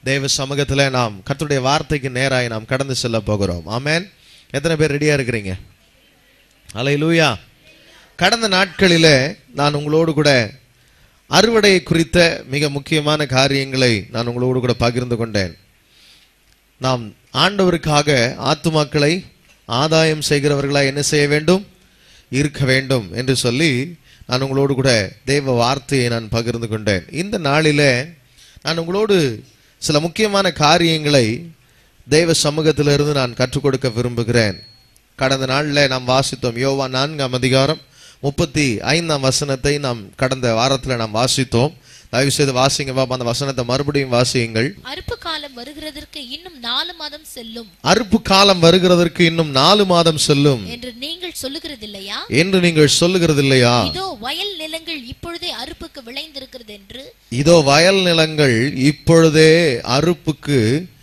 தேவ சமூகத்தில் நாம் கர்த்தருடைய வார்த்தைக்கு நேராய் நாம் கடந்து செல்ல போகிறோம். ஆமென். எத்தனை பேர் ரெடியா இருக்கிறீங்க? அல்லேலூயா. கடந்த நாட்களிலே நான் உங்களோடு கூட அறுவடை குறித்த மிக முக்கியமான காரியங்களை நான் உங்களோடு கூட பகிர்ந்து கொண்டேன். நாம் ஆண்டவருக்காக ஆத்துமாக்களை ஆதாயம் செய்கிறவர்களாய் என்ன செய்ய வேண்டும்? இருக்க வேண்டும் என்று சொல்லி நான் உங்களோடு கூட தேவ வார்த்தையை நான் பகிர்ந்து கொண்டேன். இந்த நாளிலே நான் உங்களோடு சில முக்கியமான காரியங்களை தேவ சமூகத்திலிருந்து நான் கற்றுக் கொடுக்க விரும்புகிறேன். கடந்த நாளில் நாம் வாசித்தோம். யோவான் 4ஆம் அதிகாரம் 35ஆம் வசனத்தை நாம் கடந்த வாரத்தில் நாம் வாசித்தோம். தயவு செய்து வாசிங்க பாப்பா, அந்த வசனத்தை மறுபடியும் வாசியுங்கள். அறுப்பு காலம் வருகிறதற்கு இன்னும் 4 மாதம் செல்லும். அறுப்பு காலம் வருகிறதற்கு இன்னும் 4 மாதம் செல்லும் என்று நீங்கள் சொல்லுகிறதில்லையா? என்று நீங்கள் சொல்லுகிறதில்லையா? இதோ வயல் நிலங்கள் இப்பொழுதே அறுப்புக்கு விளைந்திருக்கிறது என்று. இதோ வயல் நிலங்கள் இப்பொழுதே அறுப்புக்கு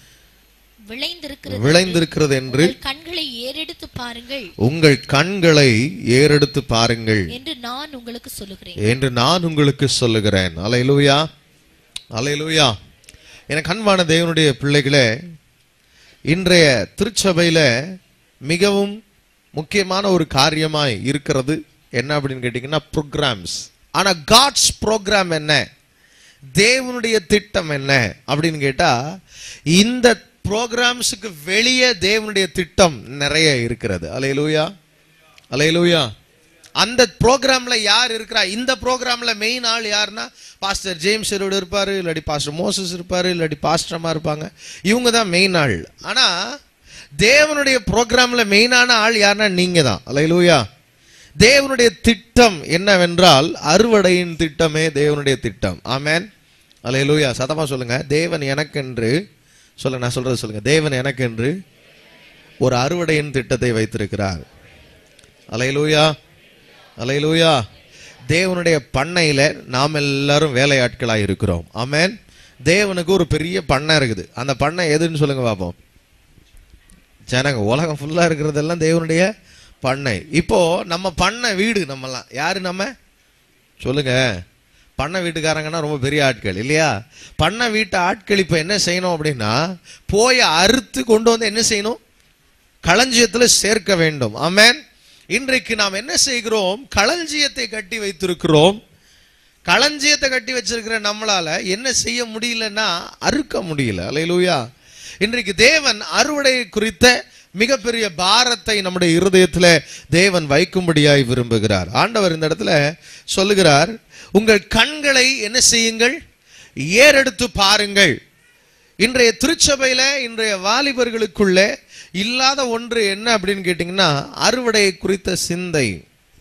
விளைந்திருக்கிறது என்று கண்களை ஏறெடுத்து பாருங்கள், உங்கள் கண்களை ஏறெடுத்து பாருங்கள் என்று நான் உங்களுக்கு சொல்லுகிறேன். அல்லேலூயா, அல்லேலூயா. எனக்கு அன்பான தேவனுடைய பிள்ளைகளே, இன்றைய திருச்சபையில மிகவும் முக்கியமான ஒரு காரியமாய் இருக்கிறது என்ன அப்படின்னு கேட்டீங்கன்னா ப்ரோக்ராம்ஸ். ஆனா காட்ஸ் ப்ரோக்ராம் என்ன, தேவனுடைய திட்டம் என்ன அப்படின்னு கேட்டா, இந்த ப்ரோக்ராம்ஸுக்கு வெளியே தேவனுடைய திட்டம் நிறைய இருக்கிறது. அல்லேலூயா, அல்லேலூயா. அந்த ப்ரோக்ராம்ல யார் இருக்கிறா? இந்த ப்ரோக்ராம்ல மெயின் ஆள் யாருன்னா பாஸ்டர் ஜேம்ஸ் இருப்பாரு, இல்லாட்டி பாஸ்டர் மோசஸ் இருப்பாரு, இல்லாட்டி பாஸ்டர்மா இருப்பாங்க. இவங்க தான் மெயின் ஆள். ஆனா தேவனுடைய ப்ரோக்ராம்ல மெயினான ஆள் யாருன்னா நீங்க தான். அல்லேலூயா. தேவனுடைய திட்டம் என்னவென்றால் அறுவடையின் திட்டமே தேவனுடைய திட்டம். ஆமென், அல்லேலூயா. சத்தமா சொல்லுங்க, தேவன் எனக்கென்று சொல்லுங்க. நான் சொல்றது சொல்லுங்க, தேவன் எனக்கென்று ஒரு அறுவடையின் திட்டத்தை வைத்திருக்கிறார். அல்லேலூயா, அல்லேலூயா. தேவனுடைய பண்ணையில நாம் எல்லாரும் வேலையாட்களாக இருக்கிறோம். ஆமென். தேவனுக்கு ஒரு பெரிய பண்ணை இருக்குது. அந்த பண்ணை எதுன்னு சொல்லுங்க பாப்போம். ஜனங்க உலகம் ஃபுல்லா இருக்கிறதெல்லாம் தேவனுடைய பண்ணை. இப்போ நம்ம பண்ணை வீடு, நம்மலாம் யாரு? நம்ம சொல்லுங்க. பண்ணை வீட்டுக்காரங்கன்னா ரொம்ப பெரிய ஆட்கள் இல்லையா? பண்ணை வீட்டு ஆட்கள் இப்ப என்ன செய்யணும் அப்படின்னா, போய் அறுத்து கொண்டு வந்து என்ன செய்யணும்? களஞ்சியத்தில் சேர்க்க வேண்டும். ஆமென். இன்றைக்கு நாம் என்ன செய்கிறோம்? களஞ்சியத்தை கட்டி வைத்திருக்கிறோம். களஞ்சியத்தை கட்டி வச்சிருக்கிற நம்மளால என்ன செய்ய முடியலன்னா அறுக்க முடியல. அல்லேலூயா. இன்றைக்கு தேவன் அறுவடை குறித்த மிகப்பெரிய பாரத்தை நம்முடைய இருதயத்தில் தேவன் வைக்கும்படியாய் விரும்புகிறார். ஆண்டவர் இந்த இடத்துல சொல்லுகிறார், உங்கள் கண்களை என்ன செய்யுங்கள்? ஏறெடுத்து பாருங்கள். இன்றைய திருச்சபையில இன்றைய வாலிபர்களுக்குள்ள இல்லாத ஒன்று என்ன அப்படின்னு கேட்டீங்கன்னா அறுவடை குறித்த சிந்தை.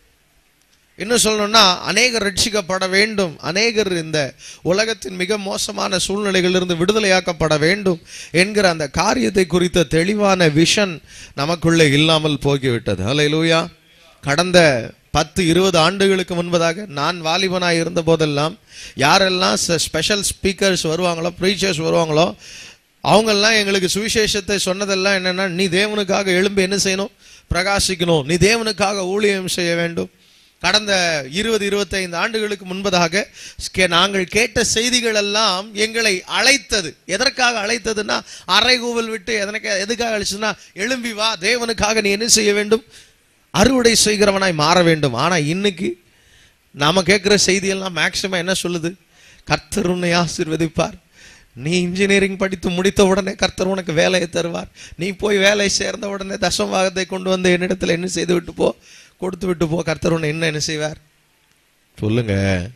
இன்னும் சொல்லணும்னா அநேகர் ரட்சிக்கப்பட வேண்டும், அநேகர் இந்த உலகத்தின் மிக மோசமான சூழ்நிலைகளிலிருந்து விடுதலையாக்கப்பட வேண்டும் என்கிற அந்த காரியத்தை குறித்த தெளிவான விஷன் நமக்குள்ளே இல்லாமல் போய்விட்டது. அல்லேலூயா. கடந்த 10-20 ஆண்டுகளுக்கு முன்பதாக நான் வாலிபனாய் இருந்த போதெல்லாம் யாரெல்லாம் ஸ்பெஷல் ஸ்பீக்கர்ஸ் வருவாங்களோ, ப்ரீச்சர்ஸ் வருவாங்களோ, அவங்கெல்லாம் எங்களுக்கு சுவிசேஷத்தை சொன்னதெல்லாம் என்னன்னா, நீ தேவனுக்காக எழும்பி என்ன செய்யணும்? பிரகாசிக்கணும். நீ தேவனுக்காக ஊழியம் செய்ய வேண்டும். கடந்த 20-25 ஆண்டுகளுக்கு முன்பதாக நாங்கள் கேட்ட செய்திகள் எல்லாம் எங்களை அழைத்தது. எதற்காக அழைத்ததுன்னா, அறைகூவல் விட்டு எதுக்காக அழைச்சதுன்னா, எழும்பி வா, தேவனுக்காக நீ என்ன செய்ய வேண்டும்? அறுவடை செய்கிறவனாய் மாற வேண்டும். ஆனா இன்னைக்கு நாம கேட்கிற செய்தியெல்லாம் மேக்சிமம் என்ன சொல்லுது? கர்த்தர் உன்னை ஆசீர்வதிப்பார், நீ இன்ஜினியரிங் படித்து முடித்த உடனே கர்த்தர் உனக்கு வேலையை தருவார், நீ போய் வேலை சேர்ந்த உடனே தசமபாகத்தை கொண்டு வந்து என்னிடத்துல என்ன செய்து விட்டு போ, கொடுத்து விட்டு போ, கர்த்தர் உன்னை என்ன செய்வார்? சொல்லுங்க.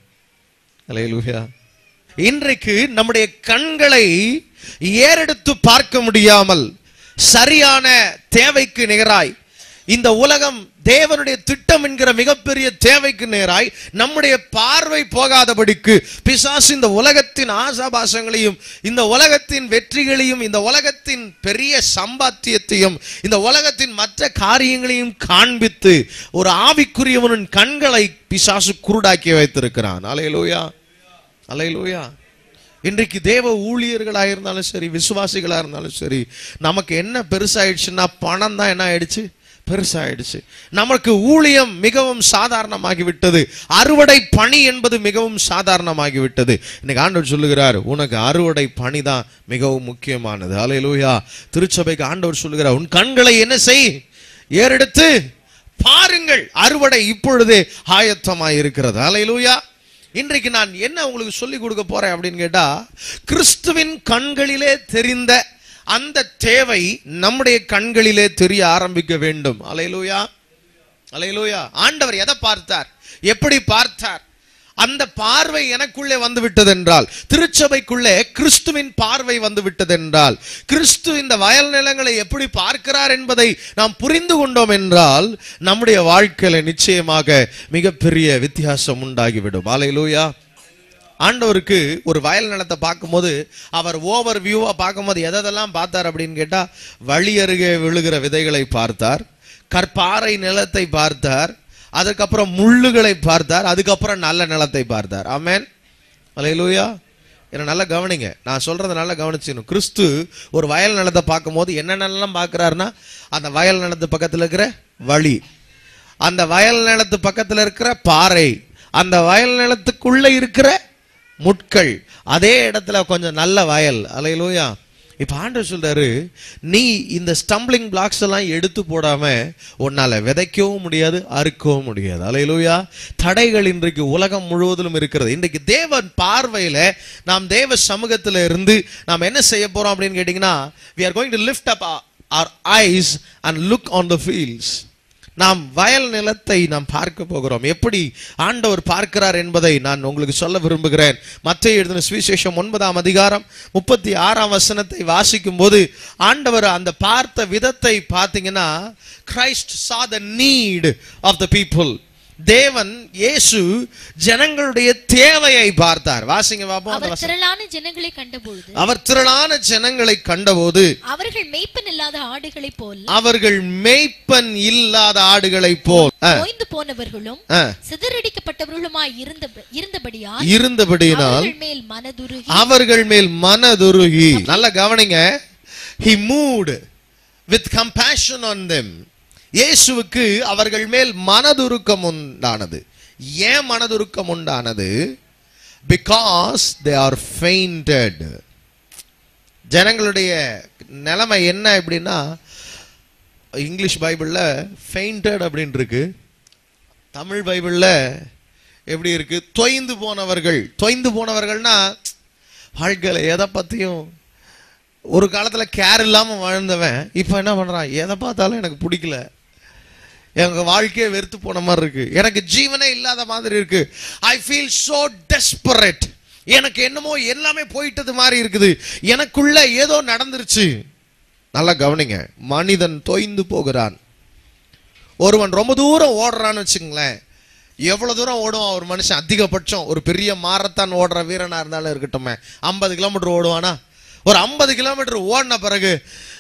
அல்லேலூயா. இன்றைக்கு நம்முடைய கண்களை ஏறெடுத்து பார்க்க முடியாமல் சரியான தேவைக்கு நிகராய் இந்த உலகம் தேவனுடைய திட்டம் என்கிற மிகப்பெரிய தேவைக்கு நேராய் நம்முடைய பார்வை போகாதபடிக்கு பிசாசு இந்த உலகத்தின் ஆசாபாசங்களையும், இந்த உலகத்தின் வெற்றிகளையும், இந்த உலகத்தின் பெரிய சம்பாத்தியத்தையும், இந்த உலகத்தின் மற்ற காரியங்களையும் காண்பித்து ஒரு ஆவிக்குரியவனின் கண்களை பிசாசு குருடாக்கி வைத்திருக்கிறான். அல்லேலூயா, அல்லேலூயா. இன்றைக்கு தேவ ஊழியர்களாக இருந்தாலும் சரி, விசுவாசிகளாக இருந்தாலும் சரி, நமக்கு என்ன பெருசாயிடுச்சுன்னா பணம் தான் என்ன ஆயிடுச்சு? பெருசாயிடுச்சு. நமக்கு ஊழியம் மிகவும் சாதாரணமாகிவிட்டது. அறுவடை பணி என்பது மிகவும் சாதாரணமாகிவிட்டது. இன்னைக்கு ஆண்டவர் சொல்லுகிறார், உனக்கு அறுவடை பணி தான் மிகவும் முக்கியமானது. அல்லேலூயா. திருச்சபைக்கு ஆண்டவர் சொல்லுகிறார், உன் கண்களை என்ன செய், ஏறெடுத்து பாருங்கள், அறுவடை இப்பொழுதே ஆயத்தமாய் இருக்கிறது. அல்லேலூயா. இன்றைக்கு நான் என்ன உங்களுக்கு சொல்லி கொடுக்க போறேன் அப்படின்னு கேட்டா, கிறிஸ்துவின் கண்களிலே தெரிந்த அந்த தேவை நம்முடைய கண்களிலே தெரிய ஆரம்பிக்க வேண்டும். அல்லேலூயா, அல்லேலூயா. ஆண்டவர் எதை பார்த்தார், எப்படி பார்த்தார்? அந்த பார்வை எனக்குள்ளே வந்து விட்டதென்றால், திருச்சபைக்குள்ளே கிறிஸ்துவின் பார்வை வந்து விட்டதென்றால், கிறிஸ்து இந்த வயல் நிலங்களை எப்படி பார்க்கிறார் என்பதை நாம் புரிந்து கொண்டோம் என்றால், நம்முடைய வாழ்க்கையில நிச்சயமாக மிகப்பெரிய வித்தியாசம் உண்டாகிவிடும். அல்லேலூயா. ஆண்டவருக்கு ஒரு வயல் நிலத்தை பார்க்கும்போது, அவர் ஓவர் வியூவா பார்க்கும்போது எதெல்லாம் பார்த்தார் அப்படின்னு கேட்டா, வழி அருகே விழுகிற விதைகளை பார்த்தார், கற்பாறை நிலத்தை பார்த்தார், அதுக்கப்புறம் முள்ளுகளை பார்த்தார், அதுக்கப்புறம் நல்ல நிலத்தை பார்த்தார். ஆமென். அல்லேலூயா. என்ன நல்லா கவனிங்க, நான் சொல்றதை நல்லா கவனிச்சுக்கணும். கிறிஸ்து ஒரு வயல் நிலத்தை பார்க்கும்போது என்னென்னலாம் பார்க்கிறாருன்னா, அந்த வயல் நிலத்து பக்கத்தில் இருக்கிற வழி, அந்த வயல் நிலத்து பக்கத்தில் இருக்கிற பாறை, அந்த வயல் நிலத்துக்குள்ள இருக்கிற முட்கள், அதே இடத்துல கொஞ்சம் நல்ல வயல். அல்லேலூயா. இப்ப ஆண்டவர் சொல்றாரு, நீ இந்த ஸ்டம்பிளிங் பிளாக்ஸ் எல்லாம் எடுத்து போடாம உன்னால விதைக்கவும் முடியாது, அறுக்கவும் முடியாது. அல்லேலூயா. தடைகள் இன்றைக்கு உலகம் முழுவதிலும் இருக்கிறது. இன்றைக்கு தேவன் பார்வையில நாம் தேவ சமூகத்துல இருந்து நாம் என்ன செய்ய போறோம் அப்படின்னு கேட்டீங்கன்னா, we are going to lift up our eyes and look on the fields. நாம் வயல் நிலத்தை நாம் பார்க்க போகிறோம். எப்படி ஆண்டவர் பார்க்கிறார் என்பதை நான் உங்களுக்கு சொல்ல விரும்புகிறேன். மத்தேயு எழுதின சுவிசேஷம் 9ஆம் அதிகாரம் 36ஆம் வசனத்தை வாசிக்கும் போது, ஆண்டவர் அந்த பார்த்த விதத்தை பார்த்தீங்கன்னா, Christ saw the need of the people. தேவன் இயேசு ஜனங்களுடைய தேவையை பார்த்தார். வாசிங்க பாப்போம். அவர் திரளான ஜனங்களை கண்டபோது, அவர் திரளான ஜனங்களை கண்டபோது, அவர்கள் மேய்ப்பன் இல்லாத ஆடுகளைப் போல், அவர்கள் மேய்ப்பன் இல்லாத ஆடுகளைப் போல் ஓய்ந்து போனவர்களும் சிதறடிக்கப்பட்டவர்களுமாய் இருந்தபடியால் அவர்கள் மேல் மனதுருகி. நல்ல கவனிங்க. He moved with compassion on them. இயேசுவுக்கு அவர்கள் மேல் மனதுருக்கம் உண்டானது. ஏன் மனதுருக்கம் உண்டானது? Because they are fainted. ஜனங்களுடைய நிலைமை என்ன அப்படின்னா, இங்கிலீஷ் பைபிள்ல fainted அப்படின்னு இருக்கு, தமிழ் பைபிள்ல எப்படி இருக்கு? தொய்ந்து போனவர்கள். தொய்ந்து போனவர்கள்னா, வாழ்க்கையில எதை பத்தியும் ஒரு காலத்துல கேர் இல்லாம வாழ்ந்தவன் இப்ப என்ன பண்றான், எதை பார்த்தாலும் எனக்கு பிடிக்கல, எங்க வாழ்க்கையை வெறுத்து போன மாதிரி இருக்கு, எனக்கு ஜீவனே இல்லாத மாதிரி இருக்கு, ஐ ஃபீல் சோ டெஸ்பரேட், எனக்கு என்னமோ எல்லாமே போயிட்டது மாதிரி இருக்குது, எனக்குள்ள ஏதோ நடந்துருச்சு. நல்லா கவனிங்க. மனிதன் தொய்ந்து போகிறான். ஒருவன் ரொம்ப தூரம் ஓடுறான்னு வச்சுங்களேன், எவ்வளவு தூரம் ஓடுவான் ஒரு மனுஷன்? அதிகபட்சம் ஒரு பெரிய மாரத்தான் ஓடுற வீரனா இருந்தாலும் இருக்கட்டுமே, 50 கிலோமீட்டர் ஓடுவானா? ஒரு 50 கிலோமீட்டர் ஓடின பிறகு,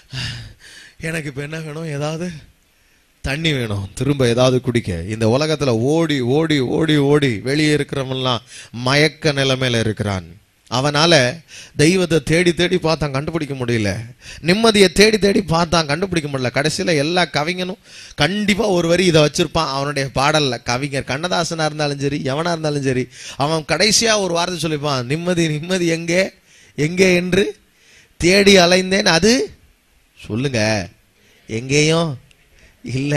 எனக்கு இப்ப என்ன வேணும்? ஏதாவது தண்ணி வேணும், திரும்ப ஏதாவது குடிக்க. இந்த உலகத்துல ஓடி ஓடி ஓடி ஓடி வெளியே இருக்கிறவன்லாம் மயக்க நிலைமையில இருக்கிறான். அவனால தெய்வத்தை தேடி தேடி பார்த்தான், கண்டுபிடிக்க முடியல. நிம்மதியை தேடி தேடி பார்த்தான், கண்டுபிடிக்க முடியல. கடைசியில எல்லா கவிஞனும் கண்டிப்பா ஒரு வரி இதை வச்சிருப்பான் அவனுடைய பாடல்ல. கவிஞர் கண்ணதாசனா இருந்தாலும் சரி, எவனா இருந்தாலும் சரி, அவன் கடைசியா ஒரு வார்த்தை சொல்லிப்பான், நிம்மதி நிம்மதி எங்கே எங்கே என்று தேடி அலைந்தேன், அது சொல்லுங்க எங்கேயும் இல்ல.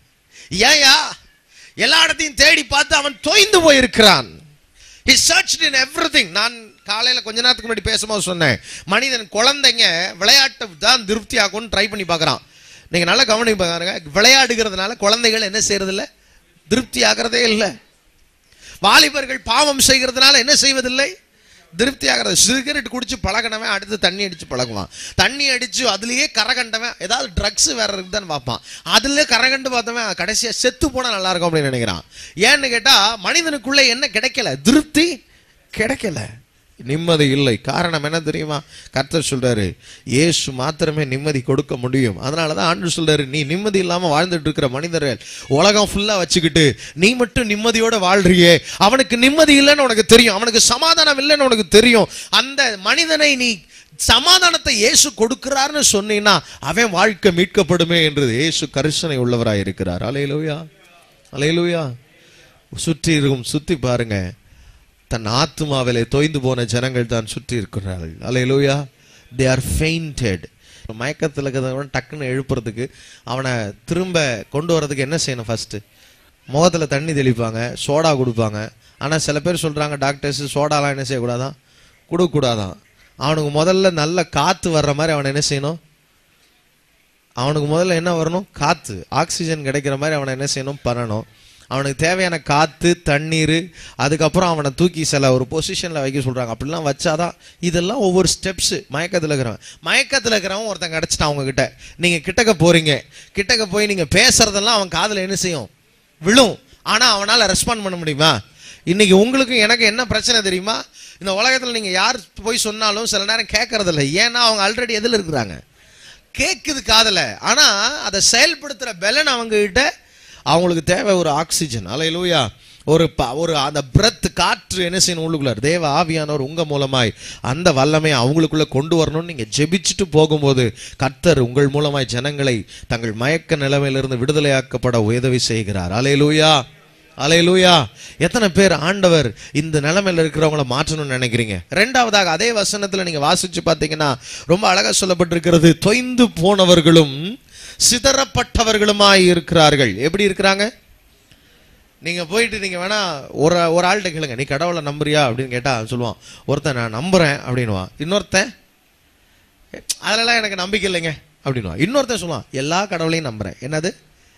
ஏயா? எல்லா இடத்தையும் தேடி பார்த்து அவன் தொய்ந்து போயிருக்கிறான். He searched in everything. நான் காலையில கொஞ்ச நேரத்துக்கு முன்னாடி பேசும்போது சொன்னேன், மனிதன் குழந்தைங்க விளையாட்டு தான் திருப்தி ஆகும்னு ட்ரை பண்ணி பார்க்கறான். நீங்க நல்லா கவனிச்சு பாருங்க. விளையாடுகிறதுனால குழந்தைகள் என்ன செய்யறது இல்ல, திருப்தி ஆகிறதே இல்லை. வாலிபர்கள் பாவம் செய்கிறதுனால என்ன செய்வதில்லை, திருப்தி ஆகிறது. சிகரெட் குடிச்சு பழகினவன் அடுத்து தண்ணி அடிச்சு பழகுவான். தண்ணி அடிச்சு அதுலயே கரகண்டவன் ஏதாவது ட்ரக்ஸ் வேற இருக்குதான்னு பார்ப்பான். அதுல கரகண்டு பார்த்தவன் கடைசியா செத்து போனா நல்லா இருக்கும் அப்படின்னு நினைக்கிறான். ஏன்னு கேட்டா, மனிதனுக்குள்ள என்ன கிடைக்கல, திருப்தி கிடைக்கல, நிம்மதி இல்லை. காரணம் என்ன தெரியுமா? கர்த்தர் சொல்றாரு, இயேசு மாத்திரமே நிம்மதி கொடுக்க முடியும். அதனாலதான் ஆண்டவர் சொல்றாரு, நீ நிம்மதி இல்லாம வாழ்ந்துட்டு இருக்கிற மனிதர்கள் உலகம் ஃபுல்லா வச்சுக்கிட்டு நீ மட்டும் நிம்மதியோட வாழ்றியே, அவனுக்கு நிம்மதி இல்லைன்னு உனக்கு தெரியும், அவனுக்கு சமாதானம் இல்லைன்னு உனக்கு தெரியும். அந்த மனிதனை நீ சமாதானத்தை இயேசு கொடுக்கிறார்னு சொன்னீங்கன்னா அவன் வாழ்க்கை மீட்கப்படுமே என்று இயேசு கரிசனை உள்ளவராய் இருக்கிறார். அல்லேலூயா, அல்லேலூயா. சுத்தி பாருங்க, தன் ஆத்துமாவிலே தோய்ந்து போன ஜனங்கள் தான் சுற்றி இருக்கிறார்கள். அல்லேலூயா. they are fainted. மயக்கத்தில் இருக்கிறவன் டக்குன்னு எழுப்புறதுக்கு, அவனை திரும்ப கொண்டு வரதுக்கு என்ன செய்யணும்? ஃபர்ஸ்ட் முகத்தில் தண்ணி தெளிப்பாங்க, சோடா கொடுப்பாங்க. ஆனால் சில பேர் சொல்கிறாங்க, டாக்டர்ஸ் சோடாலாம் என்ன செய்யக்கூடாதான், கொடுக்கக்கூடாதான். அவனுக்கு முதல்ல நல்ல காற்று வர்ற மாதிரி அவனை என்ன செய்யணும்? அவனுக்கு முதல்ல என்ன வரணும்? காற்று, ஆக்சிஜன் கிடைக்கிற மாதிரி அவனை என்ன செய்யணும்? பண்ணணும். அவனுக்கு தேவையான காற்று, தண்ணீர், அதுக்கப்புறம் அவனை தூக்கி சில ஒரு பொசிஷனில் வைக்க சொல்கிறாங்க. அப்படிலாம் வச்சாதான். இதெல்லாம் ஒவ்வொரு ஸ்டெப்ஸு. மயக்கத்தில் இருக்கிறவன் ஒருத்தன் கிடச்சிட்டான் அவங்கக்கிட்ட. நீங்கள் கிட்டக்க போகிறீங்க, கிட்டக்க போய் நீங்கள் பேசுகிறதெல்லாம் அவன் காதில் என்ன செய்யும்? விழும். ஆனால் அவனால் ரெஸ்பாண்ட் பண்ண முடியுமா? இன்னைக்கு உங்களுக்கு எனக்கு என்ன பிரச்சனை தெரியுமா? இந்த உலகத்தில் நீங்கள் யார் போய் சொன்னாலும் சில நேரம் கேட்கறதில்ல. ஏன்னா அவங்க ஆல்ரெடி எதில் இருக்கிறாங்க? கேட்குது காதில். ஆனால் அதை செயல்படுத்துகிற பலன் அவங்ககிட்ட. அவங்களுக்கு தேவை ஒரு ஆக்சிஜன். அல்லேலூயா. ஒரு அந்த பிரெத், காற்று என்ன செய்யணும்? உள்ளுக்குள்ள தேவ ஆவியானவர் உங்க மூலமாய் அந்த வல்லமையை அவங்களுக்குள்ள கொண்டு வரணும்னு நீங்க ஜெபிச்சுட்டு போகும்போது கர்த்தர் உங்கள் மூலமாய் ஜனங்களை தங்கள் மயக்க நிலைமையிலிருந்து விடுதலையாக்கப்பட உதவி செய்கிறார். அல்லேலூயா, அல்லேலூயா. எத்தனை பேர் ஆண்டவர் இந்த நிலைமையில இருக்கிறவங்கள மாற்றணும்னு நினைக்கிறீங்க? இரண்டாவதாக அதே வசனத்துல நீங்க வாசிச்சு பார்த்தீங்கன்னா ரொம்ப அழகா சொல்லப்பட்டிருக்கிறது, தொய்ந்து போனவர்களும் சிதறப்பட்டவர்களுமாய் இருக்கிறார்கள். எப்படி இருக்கிறாங்க? நீங்க போயிட்டு நீங்க வேணா ஒரு ஆள்கிட்ட கேளுங்க, நீ கடவுளை நம்புறியா அப்படின்னு கேட்டா சொல்லுவான், ஒருத்தன் நான் நம்புறேன் அப்படின்னுவான். இன்னொருத்தன் அதெல்லாம் எனக்கு நம்பிக்கை இல்லைங்க அப்படின்னுவான். இன்னொருத்தன் சொல்லுவான், எல்லா கடவுளையும் நம்புறேன். என்னது?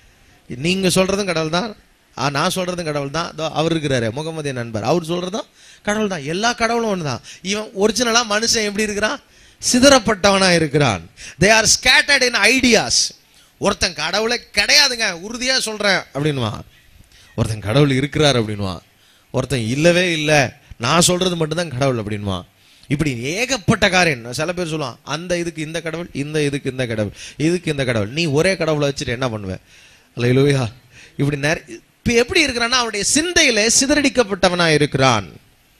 நீங்க சொல்றதும் கடவுள் தான், நான் சொல்றதும் கடவுள் தான். அவர் இருக்கிறாரு முகமதிய நண்பர், அவர் சொல்றதும் கடவுள் தான். எல்லா கடவுளும் ஒண்ணுதான். இவன் ஒரிஜினலா மனுஷன் எப்படி இருக்கிறான்? சிதறப்பட்டவனா இருக்கிறான். they are scattered in ideas. ஒருத்தன் கடவுளை கிடையாதுங்க உறுதியா சொல்றேன் அப்படின்னுவான். ஒருத்தன் கடவுள் இருக்கிறார் அப்படின்வான். ஒருத்தன் இல்லவே இல்லை, நான் சொல்றது மட்டும்தான் கடவுள் அப்படின்வான். இப்படி ஏகப்பட்ட காரியம். சில பேர் சொல்லுவான், அந்த இதுக்கு இந்த கடவுள், இந்த இதுக்கு இந்த கடவுள், இதுக்கு இந்த கடவுள். நீ ஒரே கடவுளை வச்சுட்டு என்ன பண்ணுவேன்? அல்லேலூயா. இப்படி எப்படி இருக்கிறான்னா அவனுடைய சிந்தையிலே சிதறடிக்கப்பட்டவனா இருக்கிறான்.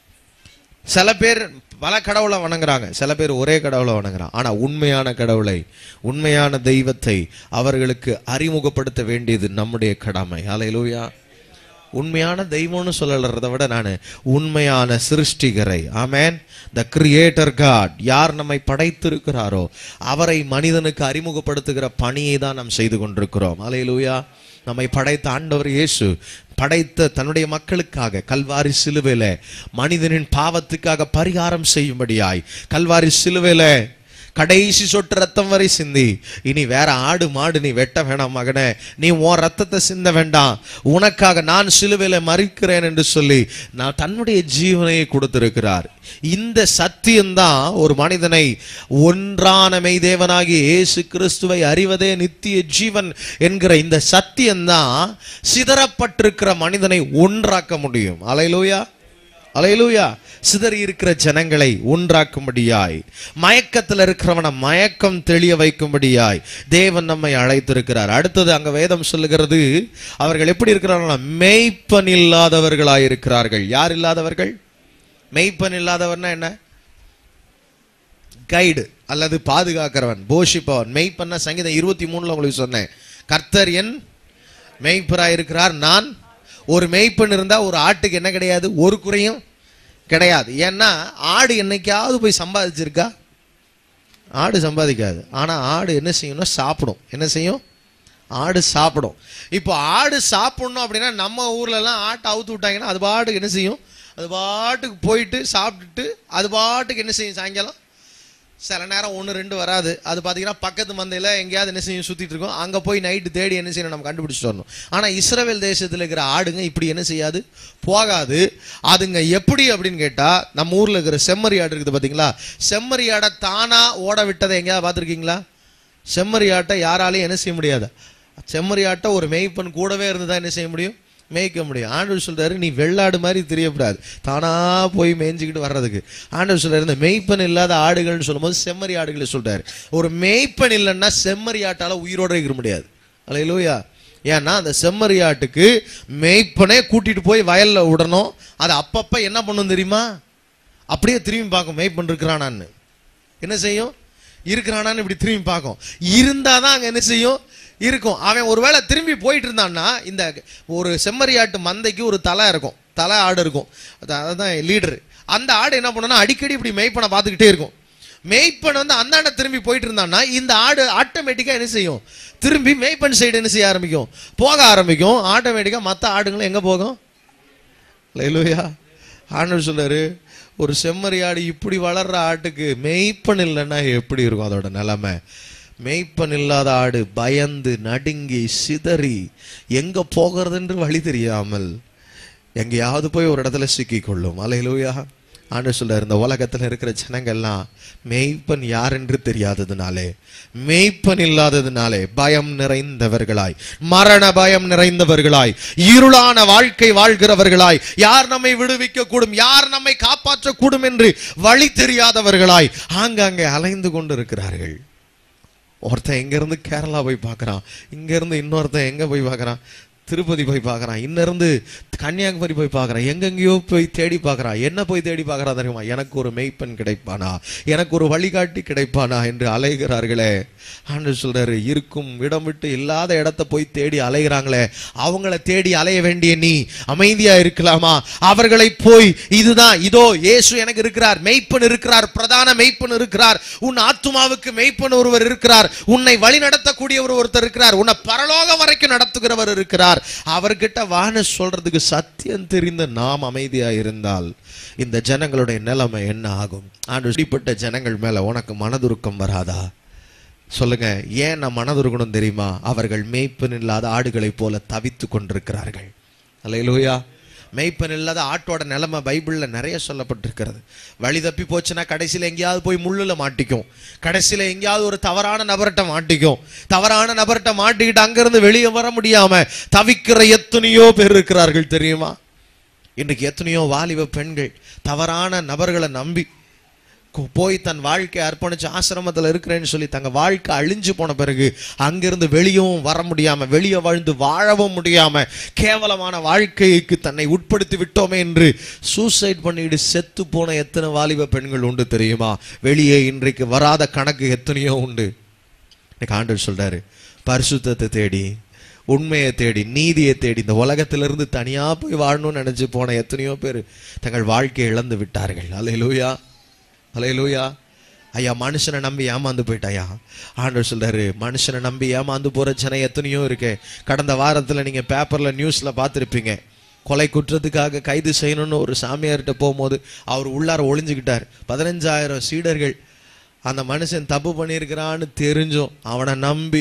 சில பேர் பல கடவுளை வணங்குறாங்க, சில பேர் ஒரே கடவுளை வணங்குறான். ஆனா உண்மையான கடவுளை, உண்மையான தெய்வத்தை அவர்களுக்கு அறிமுகப்படுத்த வேண்டியது நம்முடைய கடமை. அல்லேலூயா. உண்மையான தெய்வம்னு சொல்லறதை விட நான் உண்மையான சிருஷ்டிகரை, ஆமென், த கிரியேட்டர் காட், யார் நம்மை படைத்திருக்கிறாரோ அவரை மனிதனுக்கு அறிமுகப்படுத்துகிற பணியை தான் நாம் செய்து கொண்டிருக்கிறோம். அல்லேலூயா. நம்மை படைத்த ஆண்டவர் இயேசு படைத்த தன்னுடைய மக்களுக்காக கல்வாரி சிலுவையில மனிதனின் பாவத்துக்காக பரிகாரம் செய்யும்படியாய் கல்வாரி சிலுவையில கடைசி சொட்டு ரத்தம் வரை சிந்தி, இனி வேற ஆடு மாடு நீ வெட்ட வேணாம் மகனே, நீ உன் ரத்தத்தை சிந்த வேண்டாம், உனக்காக நான் சிலுவையில மரிக்கிறேன் என்று சொல்லி நான் தன்னுடைய ஜீவனையை கொடுத்திருக்கிறார். இந்த சத்தியம்தான் ஒரு மனிதனை ஒன்றான மெய்தேவனாகிய இயேசு கிறிஸ்துவை அறிவதே நித்திய ஜீவன் என்கிற இந்த சத்தியம்தான் சிதறப்பட்டிருக்கிற மனிதனை ஒன்றாக்க முடியும். அல்லேலூயா, அல்லேலூயா. சிதறி இருக்கிற ஜனங்களை ஒன்றாக்கும்படியாய், மயக்கத்தில் இருக்கிறவனை மயக்கம் தெளிய வைக்கும்படியாய் தேவன் நம்மை அழைத்திருக்கிறார். அடுத்தது அங்க வேதம் சொல்லுகிறது, அவர்கள் எப்படி இருக்கிறார்கள்? மேய்ப்பன் இல்லாதவர்களாய் இருக்கிறார்கள். யார் இல்லாதவர்கள்? மேய்ப்பன் இல்லாதவர்னா என்ன? கைடு அல்லது பாதுகாக்கிறவன், போஷிப்பவன். மெய்ப்பன்னா சங்கீதம் 23 உங்களுக்கு சொன்னேன், கர்த்தர் என் மேய்ப்பராய் இருக்கிறார். நான் ஒரு மேய்ப்பன் இருந்தா ஒரு ஆட்டுக்கு என்ன கிடையாது? ஒரு குறையும் கிடையாது. ஏன்னா ஆடு என்னைக்காவது போய் சம்பாதிச்சிருக்கா? ஆடு சம்பாதிக்காது. ஆனா ஆடு என்ன செய்யணும்? சாப்பிடும். என்ன செய்யும்? ஆடு சாப்பிடும். இப்போ ஆடு சாப்பிடணும் அப்படின்னா நம்ம ஊர்ல எல்லாம் ஆட்டை அவுத்து விட்டாங்கன்னா அது பாட்டுக்கு என்ன செய்யும்? அது பாட்டுக்கு போயிட்டு சாப்பிட்டுட்டு அது பாட்டுக்கு என்ன செய்யும்? சாயங்காலம் சில நேரம் 1-2 வராது. அது பார்த்தீங்கன்னா பக்கத்து மந்தையில் எங்கேயாவது என்ன செய்யும்? சுற்றிட்டு இருக்கோம். அங்கே போய் நைட்டு தேடி என்ன செய்யணும்? நம்ம கண்டுபிடிச்சிட்டு வரணும். ஆனால் இஸ்ரவேல் தேசத்தில் இருக்கிற ஆடுங்க இப்படி என்ன செய்யாது? போகாது. அதுங்க எப்படி அப்படின்னு கேட்டால், நம்ம ஊரில் இருக்கிற செம்மறி ஆடு இருக்குது பார்த்தீங்களா? செம்மறி ஆடை தானாக ஓட விட்டதை எங்கேயாவது பார்த்துருக்கீங்களா? செம்மறி ஆட்டை யாராலையும் என்ன செய்ய முடியாது. செம்மறி ஆட்டை ஒரு மேய்ப்பன் கூடவே இருந்து தான் என்ன செய்ய முடியும்? மேய்க்க முடியும். ஆண்டவர் சொல்றாரு, நீ வெள்ளாடு மாதிரி தெரியக்கூடாது, தானா போய் மேய்ஞ்சிக்கிட்டு வர்றதுக்கு. ஆண்டவர் சொல்றாரு, இந்த மேய்ப்பன் இல்லாத ஆடுகள்னு சொல்லும் போது செம்மறி ஆடுகளை சொல்றாரு. ஒரு மேய்ப்பன் இல்லைன்னா செம்மறி ஆட்டால உயிரோட இருக்க முடியாது. அல்லேலூயா. ஏன்னா அந்த செம்மறி ஆட்டுக்கு மேய்ப்பனே கூட்டிட்டு போய் வயல்ல விடணும். அது அப்பப்ப என்ன பண்ணும் தெரியுமா? அப்படியே திரும்பி பார்க்கும், மேய்ப்பன் இருக்கிறானான்னு. என்ன செய்யும்? இருக்கிறானான்னு இப்படி திரும்பி பார்க்கும். இருந்தாதான் அங்க என்ன செய்யும்? இருக்கும். அவன் ஒருவேளை திரும்பி போயிட்டு இருந்தான்னா, இந்த ஒரு செம்மறியாட்டு மந்தைக்கு ஒரு தலை இருக்கும், தலை ஆடு இருக்கும், அதான் லீடர். அந்த ஆடு என்ன பண்ணுன்னா அடிக்கடி இப்படி மேய்ப்பனை பார்த்துக்கிட்டே இருக்கும். மேய்ப்பன் வந்து அந்தாண்ட திரும்பி போயிட்டு இருந்தான்னா இந்த ஆடு ஆட்டோமேட்டிக்கா என்ன செய்யும்? திரும்பி மேய்ப்பன் சைடு என்ன செய்ய ஆரம்பிக்கும்? போக ஆரம்பிக்கும். ஆட்டோமேட்டிக்கா மற்ற ஆடுங்களும் எங்க போகும்? அல்லேலூயா. ஆண்டவர் சொல்றாரு, ஒரு செம்மறியாடு இப்படி வளர்ற ஆட்டுக்கு மேய்ப்பன் இல்லைன்னா எப்படி இருக்கும் அதோட நிலைமை? மேய்ப்பன் இல்லாத ஆடு பயந்து நடுங்கி சிதறி எங்க போகிறதுன்று வழி தெரியாமல் எங்கேயாவது போய் ஒரு இடத்துல சிக்கிக் கொள்ளும். அல்லேலூயா. ஆண்டவர் சொல்றாரு, இந்த உலகத்துல இருக்கிற ஜனங்கள்லாம் மேய்ப்பன் யார் என்று தெரியாததுனாலே, மேய்ப்பன் இல்லாததுனாலே பயம் நிறைந்தவர்களாய், மரண பயம் நிறைந்தவர்களாய், இருளான வாழ்க்கை வாழ்கிறவர்களாய், யார் நம்மை விடுவிக்க கூடும், யார் நம்மை காப்பாற்ற கூடும் என்று வழி தெரியாதவர்களாய் ஆங்காங்கே அலைந்து கொண்டு இருக்கிறார்கள். ஒருத்தன் எங்க இருந்து கேரளா போய் பார்க்கறான், இங்க இருந்து இன்னொருத்தன் எங்க போய் பார்க்கறான்? திருப்பதி போய் பார்க்கறான், இன்னிருந்து கன்னியாகுமரி போய் பார்க்கறான், எங்கெங்கயோ போய் தேடி பார்க்கறான். என்ன போய் தேடி பார்க்கறான் தெரியுமா? எனக்கு ஒரு மேய்ப்பன் கிடைப்பானா, எனக்கு ஒரு வழிகாட்டி கிடைப்பானா என்று அலைகிறார்களே. ஆண்டவர் சொல்றாரு, இருக்கும் இடம் விட்டு இல்லாத இடத்தை போய் தேடி அலைகிறாங்களே, அவங்கள தேடி அலைய வேண்டிய நீ அமைதியா இருக்கலாமா? அவர்களை போய் இதுதான், இதோ இயேசு எனக்கு இருக்கிறார், மேய்ப்பன் இருக்கிறார், பிரதான மேய்ப்பன் இருக்கிறார், உன் ஆத்துமாவுக்கு மேய்ப்பன் ஒருவர் இருக்கிறார், உன்னை வழி நடத்தக்கூடியவர் ஒருத்தர் இருக்கிறார், உன்னை பரலோகம் வரைக்கும் நடத்துகிறவர் இருக்கிறார், அவர்கிட்ட வான சொல்றதுக்கு சத்தியம் தெரிந்த நாம் அமைதியா இருந்தால் இந்த ஜனங்களுடைய நிலைமை என்ன ஆகும்? இப்படிப்பட்ட ஜனங்கள் மேல உனக்கு மனதுருக்கம் வராதா? சொல்லுங்க. ஏன் நான் மனதுருக்கணும் தெரியுமா? அவர்கள் மேய்ப்பன் இல்லாத ஆடுகளை போல தவித்து கொண்டிருக்கிறார்கள். அல்லேலூயா. மேய்ப்பன் இல்லாத ஆட்டோட நிலைமை பைபிள்ல நிறைய சொல்லப்பட்டிருக்கிறது. வழி தப்பி போச்சுன்னா கடைசியில எங்கேயாவது போய் முள்ளுல மாட்டிக்கும், கடைசியில எங்கேயாவது ஒரு தவறான நபர்கிட்ட மாட்டிக்கும், தவறான நபர்கிட்ட மாட்டிக்கிட்டு அங்கிருந்து வெளியே வர முடியாம தவிக்கிற எத்தனையோ பேர் இருக்கிறார்கள் தெரியுமா? இன்றைக்கு எத்தனையோ வாலிப பெண்கள் தவறான நபர்களை நம்பி போய் தன் வாழ்க்கையை அர்ப்பணிச்சு ஆசிரமத்தில் இருக்கிறேன்னு சொல்லி தங்க வாழ்க்கை அழிஞ்சு போன பிறகு அங்கிருந்து வெளியவும் வர முடியாம, வெளியே வாழ்ந்து வாழவும் முடியாம, கேவலமான வாழ்க்கைக்கு தன்னை உட்படுத்தி விட்டோமே என்று சூசைட் பண்ணிட்டு செத்து போன எத்தனை வாலிப பெண்கள் உண்டு தெரியுமா? வெளியே இன்றைக்கு வராத கணக்கு எத்தனையோ உண்டு. இன்னைக்கு ஆண்டவர் சொல்றாரு, பரிசுத்தத்தை தேடி, உண்மையை தேடி, நீதியை தேடி இந்த உலகத்திலிருந்து தனியா போய் வாழணும்னு நினைச்சு போன எத்தனையோ பேர் தங்கள் வாழ்க்கையை இழந்து விட்டார்கள். அல்லேலூயா. அல்லேலூயா. ஐயா, மனுஷனை நம்பி ஏமாந்து போயிட்டாயா? ஆண்டவர் சொல்றாரு, மனுஷனை நம்பி ஏமாந்து போற ஜனம் எத்தனையோ இருக்கு. கடந்த வாரத்துல நீங்க பேப்பர்ல நியூஸ்ல பார்த்திருப்பீங்க, கொலை குற்றத்துக்காக கைது செய்யணும்னு ஒரு சாமியார்கிட்ட போகும்போது அவர் உள்ளார ஒளிஞ்சுக்கிட்டார். 15,000 சீடர்கள் அந்த மனுஷன் தப்பு பண்ணியிருக்கிறான்னு தெரிஞ்சும் அவனை நம்பி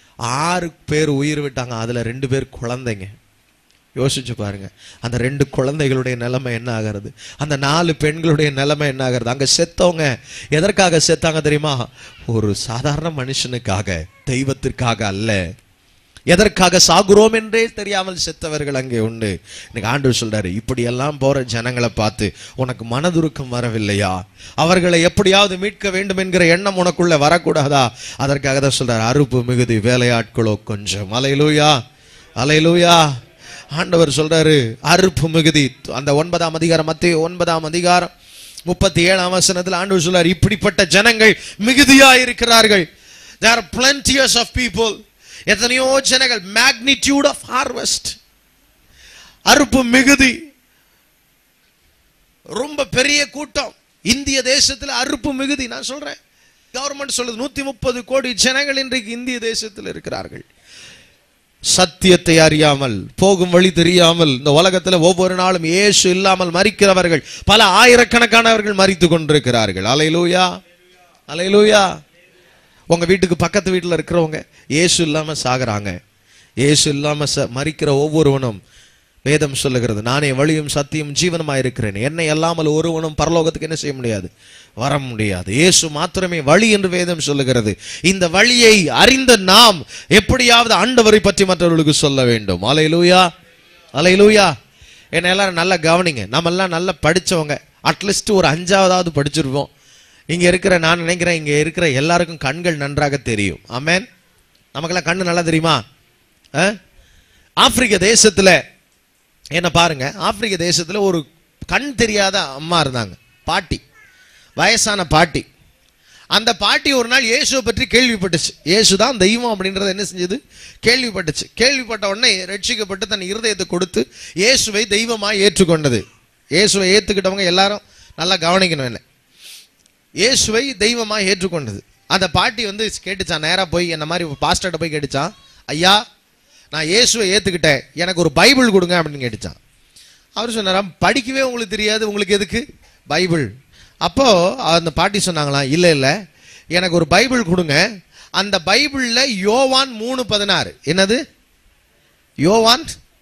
6 பேர் உயிர் விட்டாங்க. அதுல 2 பேர் குழந்தைங்க. யோசிச்சு பாருங்க, அந்த 2 குழந்தைகளுடைய நிலைமை என்ன ஆகிறது? அந்த 4 பெண்களுடைய நிலைமை என்ன ஆகிறது? அங்க செத்தவங்க எதற்காக செத்தாங்க தெரியுமா? ஒரு சாதாரண மனுஷனுக்காக, தெய்வத்திற்காக அல்ல. எதற்காக சாகுறோம் என்றே தெரியாமல் செத்தவர்கள் அங்கே உண்டு. இன்னைக்கு ஆண்டவர் சொல்றாரு, இப்படி எல்லாம் போற ஜனங்களை பார்த்து உனக்கு மனதுருக்கம் வரவில்லையா? அவர்களை எப்படியாவது மீட்க வேண்டும் என்கிற எண்ணம் உனக்குள்ள வரக்கூடாதா? அதற்காக தான் சொல்றாரு, அறுப்பு மிகுதி, வேலையாட்களோ கொஞ்சம். அல்லேலூயா. அல்லேலூயா. ஆண்டவர் சொல்றாரு, அறுப்பு மிகுதி. அந்த 9ஆம் அதிகாரம், மத்தேயு 9ஆம் அதிகாரம் 37ஆம் வசனத்தில் ஆண்டவர் சொல்றாரு, இப்படிப்பட்ட ஜனங்கள் மிகுதியா இருக்கிறார்கள். There are plenteous of people. எத்தனையோ ஜனங்கள். magnitude of harvest. அறுப்பு மிகுதி, ரொம்ப பெரிய கூட்டம். இந்திய தேசத்துல அறுப்பு மிகுதி. நான் சொல்றேன், கவர்மெண்ட் சொல்லுது 130 கோடி ஜனங்கள் இன்றைக்கு இந்திய தேசத்தில் இருக்கிறார்கள். சத்தியத்தை அறியாமல், போகும் வழி தெரியாமல் இந்த உலகத்துல ஒவ்வொரு நாளும் இயேசு இல்லாமல் மரிக்கிறவர்கள் பல ஆயிரக்கணக்கானவர்கள் மரித்து கொண்டிருக்கிறார்கள். அல்லேலூயா. அல்லேலூயா. உங்க வீட்டுக்கு பக்கத்து வீட்டுல இருக்கிறவங்க இயேசு இல்லாம சாகுறாங்க. இயேசு இல்லாம மரிக்கிற ஒவ்வொருவனும் வேதம் சொல்லுகிறது, நானே வழியும் சத்தியம் ஜீவனமாய் இருக்கிறேன், என்னை அல்லாமல் ஒருவனும் பரலோகத்துக்கு என்ன செய்ய முடியாது, வர முடியாது. இயேசு மாத்திரமே வழி என்று வேதம் சொல்லுகிறது. இந்த வழியை அறிந்த நாம் எப்படியாவது ஆண்டவரை பற்றி மற்றவர்களுக்கு சொல்ல வேண்டும். அல்லேலூயா. அல்லேலூயா. என்ன எல்லாரும் நல்லா கவனிங்க. நம்ம எல்லாம் நல்லா படிச்சவங்க, அட்லீஸ்ட் ஒரு 5ஆவது படிச்சிருப்போம். இங்க இருக்கிற, நான் நினைக்கிறேன் இங்க இருக்கிற எல்லாருக்கும் கண்கள் நன்றாக தெரியும். ஆமென். நமக்கெல்லாம் கண்ணு நல்லா தெரியுமா? ஆப்பிரிக்க தேசத்துல என்ன பாருங்க, ஆப்பிரிக்க தேசத்துல ஒரு கண் தெரியாத அம்மா இருந்தாங்க, பாட்டி, வயசான பாட்டி. அந்த பாட்டி ஒரு நாள் இயேசுவை பற்றி கேள்விப்பட்டுச்சு. இயேசுதான் தெய்வம் அப்படின்றத என்ன செஞ்சது? கேள்விப்பட்டுச்சு. கேள்விப்பட்ட உடனே ரட்சிக்கப்பட்டு தன் இருதயத்தை கொடுத்து இயேசுவை தெய்வமாக ஏற்றுக்கொண்டது. இயேசுவை ஏற்றுக்கிட்டவங்க எல்லாரும் நல்லா கவனிக்கணும். என்ன, இயேசுவை தெய்வமாக ஏற்றுக்கொண்டது. அந்த பாட்டி வந்து கேட்டுச்சான், நேராக போய் என்ன மாதிரி பாஸ்டர்கிட்ட போய் கேட்டுச்சான், ஐயா நான் இயேசுவை ஏற்றுக்கிட்டேன், எனக்கு ஒரு பைபிள் கொடுங்க அப்படின்னு கேட்டுச்சான். அவர் சொன்னாராம், படிக்கவே உங்களுக்கு தெரியாது, உங்களுக்கு எதுக்கு பைபிள்? அப்போ அந்த பாட்டி சொன்னாங்களாம், இல்லை இல்லை எனக்கு ஒரு பைபிள் கொடுங்க, அந்த பைபிளில் யோவான் 3:16, என்னது யோவான்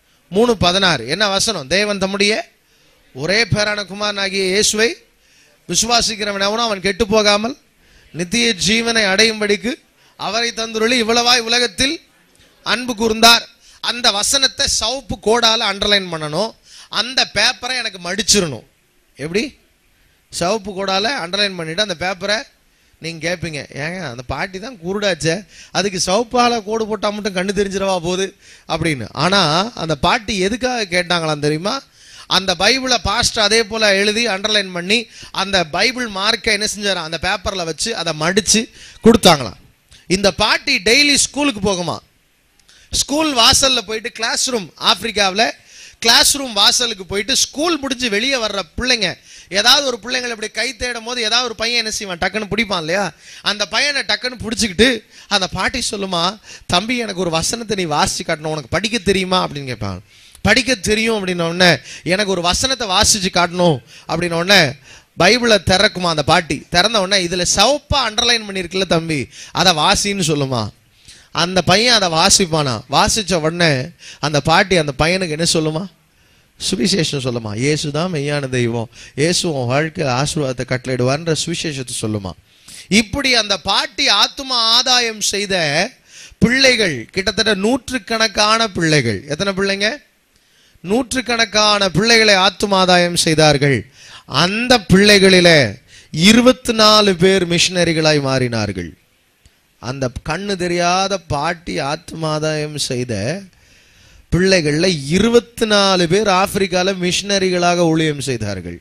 3:16 என்ன வசனம்? தேவன் தம்முடைய ஒரே பேரான குமாரனாகிய இயேசுவை விசுவாசிக்கிறவன் எவனோ அவன் கெட்டு போகாமல் நித்திய ஜீவனை அடையும்படிக்கு அவரை தந்துருளி இவ்வளவாய் உலகத்தில் அன்பு கூர்ந்தார். அந்த வசனத்தை சவுப்பு கோடால அண்டர்லைன் பண்ணணும். அந்த பேப்பரை எனக்கு மடிச்சிடணும். எப்படி? சவுப்பு கோடால அண்டர்லைன் பண்ணிட்டு அந்த பேப்பரை நீங்க கேட்பீங்க, ஏங்க அந்த பாட்டி தான் குருடாச்சே, அதுக்கு சவுப்பால கோடு போட்டா மட்டும் கண்ணு தெரிஞ்சிடவா போகுது அப்படின்னு. ஆனா அந்த பாட்டி எதுக்காக கேட்டாங்களாம் தெரியுமா? அந்த பைபிளை பாஸ்டர் அதே போல எழுதி அண்டர்லைன் பண்ணி அந்த பைபிள் மார்க்கை என்ன செஞ்சாராம், அந்த பேப்பர்ல வச்சு அதை மடிச்சு கொடுத்தாங்களாம். இந்த பாட்டி டெய்லி ஸ்கூலுக்கு போகுமா. ஸ்கூல் வாசல்ல போயிட்டு கிளாஸ் ரூம், ஆப்பிரிக்காவில் கிளாஸ் ரூம் வாசலுக்கு போயிட்டு ஸ்கூல் முடிஞ்சு வெளியே வர்ற பிள்ளைங்க, ஏதாவது ஒரு பிள்ளைங்களை இப்படி கை தேடும் போது ஏதாவது ஒரு பையன் என்ன செய்வான், டக்குன்னு பிடிப்பான் இல்லையா? அந்த பையனை டக்குன்னு பிடிச்சிக்கிட்டு அந்த பாட்டி சொல்லுமா, தம்பி எனக்கு ஒரு வசனத்தை நீ வாசிச்சு காட்டணும், உனக்கு படிக்க தெரியுமா அப்படின்னு கேட்பான். படிக்க தெரியும் அப்படின்ன உடனே எனக்கு ஒரு வசனத்தை வாசிச்சு காட்டணும் அப்படின்ன உடனே பைபிளை திறக்குமா அந்த பாட்டி. திறந்த உடனே இதுல சிவப்பா அண்டர்லைன் பண்ணிருக்குல்ல தம்பி, அதை வாசின்னு சொல்லுமா. அந்த பையன் அதை வாசிப்பானா. வாசிச்ச உடனே அந்த பாட்டி அந்த பையனுக்கு என்ன சொல்லுமா, சுவிசேஷம் சொல்லுமா. இயேசுதான் மெய்யான தெய்வம், இயேசு உன் வாழ்க்கையில் ஆசீர்வாதத்தை கட்டளையிடுவார்ன்ற சுவிசேஷத்தை சொல்லுமா. இப்படி அந்த பாட்டி ஆத்தும ஆதாயம் செய்த பிள்ளைகள் கிட்டத்தட்ட நூற்றுக்கணக்கான பிள்ளைகள். எத்தனை பிள்ளைங்க? நூற்றுக்கணக்கான பிள்ளைகளை ஆத்தும ஆதாயம் செய்தார்கள். அந்த பிள்ளைகளில 24 பேர் மிஷனரிகளாய் மாறினார்கள். அந்த கண்ணு தெரியாத பாட்டி ஆத்மாதாயம் செய்த பிள்ளைகள்ல 24 பேர் ஆப்பிரிக்கால மிஷனரிகளாக ஊழியம் செய்தார்கள்.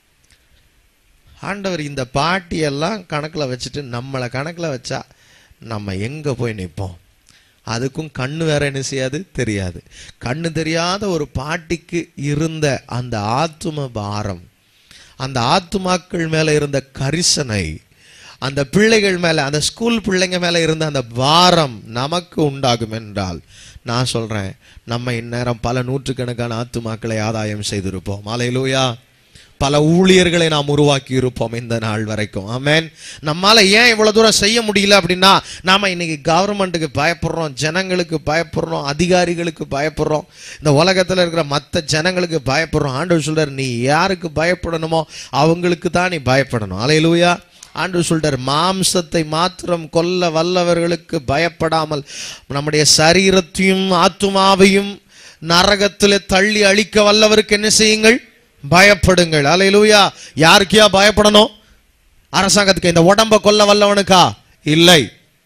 ஆண்டவர் இந்த பாட்டியெல்லாம் கணக்கில் வச்சுட்டு நம்மளை கணக்கில் வச்சா நம்ம எங்க போய் நிற்போம்? அதுக்கும் கண்ணு வேற என்ன செய்யாது, தெரியாது. கண்ணு தெரியாத ஒரு பாட்டிக்கு இருந்த அந்த ஆத்தும பாரம், அந்த ஆத்துமாக்கள் மேல இருந்த கரிசனை, அந்த பிள்ளைகள் மேல, அந்த ஸ்கூல் பிள்ளைங்க மேல இருந்த அந்த பாரம் நமக்கு உண்டாகும் என்றால், நான் சொல்றேன், நம்ம இந்நேரம் பல நூற்றுக்கணக்கான ஆத்துமாக்களை ஆதாயம் செய்திருப்போம். அல்லேலூயா. பல ஊழியர்களை நாம் உருவாக்கி இருப்போம் இந்த நாள் வரைக்கும். ஆமென். நம்மால ஏன் இவ்வளவு தூரம் செய்ய முடியல அப்படின்னா, நாம இன்னைக்கு கவர்மெண்ட்டுக்கு பயப்படுறோம், ஜனங்களுக்கு பயப்படுறோம், அதிகாரிகளுக்கு பயப்படுறோம், இந்த உலகத்துல இருக்கிற மற்ற ஜனங்களுக்கு பயப்படுறோம். ஆண்டவர் சொல்றார், நீ யாருக்கு பயப்படணுமோ அவங்களுக்கு தான் நீ பயப்படணும். அல்லேலூயா. ஆண்டவர் சொல்றார், மாம்சத்தை மாத்திரம் கொல்ல வல்லவர்களுக்கு பயப்படாமல் நம்முடைய சரீரத்தையும் ஆத்துமாவையும் நரகத்திலே தள்ளி அழிக்க வல்லவருக்கு என்ன செய்யுங்கள், பயப்படுங்கள். அல்லேலூயா. யாருக்கியா பயப்படணும்? அரசாங்கத்துக்கு. இந்த உடம்ப கொல்ல வல்லவனுக்கா? இல்லை,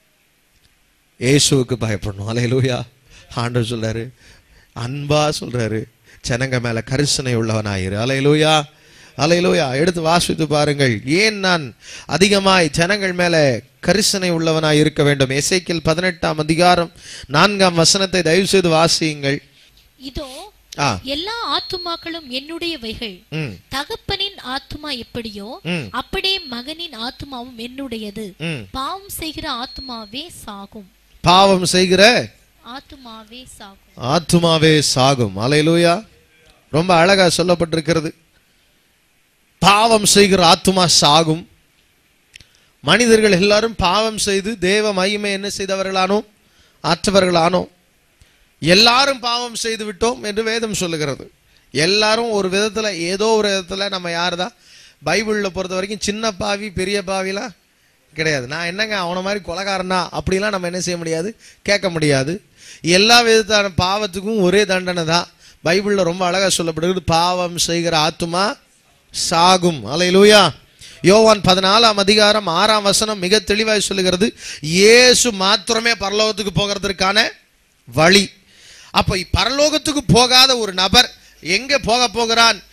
இயேசுவுக்கு பயப்படணும். அல்லேலூயா. ஆண்டவர் சொல்றாரு, அன்பா சொல்றாரு, ஜனங்க மேல கரிசனை உள்ளவனாயிரு. அல்லேலூயா. அல்லேலூயா. எடுத்து வாசித்து பாருங்கள், ஏன் நான் அதிகமாய் ஜனங்கள் மேல கரிசனை உள்ளவனாய் இருக்க வேண்டும். எசேக்கியேல் 18ஆம் அதிகாரம் 4ஆம் வசனத்தை தயவு செய்து வாசியுங்கள். இதோ எல்லா ஆத்துமாக்களும் என்னுடையவைகள், தகப்பனின் ஆத்துமா எப்படியோ அப்படியே மகனின் ஆத்துமாவும் என்னுடையது. பாவம் செய்கிற ஆத்துமாவே சாகும். பாவம் செய்கிற ஆத்துமாவே சாகும். ஆத்துமாவே சாகும். அல்லேலூயா. ரொம்ப அழகா சொல்லப்பட்டிருக்கிறது. பாவம் செய்கிற ஆத்துமா சாகும். மனிதர்கள் எல்லாரும் பாவம் செய்து தேவ மகிமை என்ன செய்தவர்களானோ, ஆற்றவர்களானோ. எல்லாரும் பாவம் செய்து விட்டோம் என்று வேதம் சொல்லுகிறது. எல்லாரும் ஒரு விதத்துல, ஏதோ ஒரு விதத்துல நம்ம யாருதான், பைபிள்ல பொறுத்த வரைக்கும் சின்ன பாவி பெரிய பாவிலாம் கிடையாது. நான் என்னங்க அவனை மாதிரி கொலைகாரனா அப்படிலாம் நம்ம என்ன செய்ய முடியாது, கேட்க முடியாது. எல்லா விதத்தான பாவத்துக்கும் ஒரே தண்டனை தான். பைபிள்ல ரொம்ப அழகா சொல்லப்படுகிறது, பாவம் செய்கிற ஆத்துமா சாகும். அல்லேலூயா. யோவான் 14ஆம் அதிகாரம் 6ஆம் வசனம் மிக தெளிவாய் சொல்லுகிறது, இயேசு மாத்திரமே பரலோகத்துக்கு போகிறதற்கான வழி. அப்ப பரலோகத்துக்கு போகாத ஒரு நபர் எங்க போக போகிறான்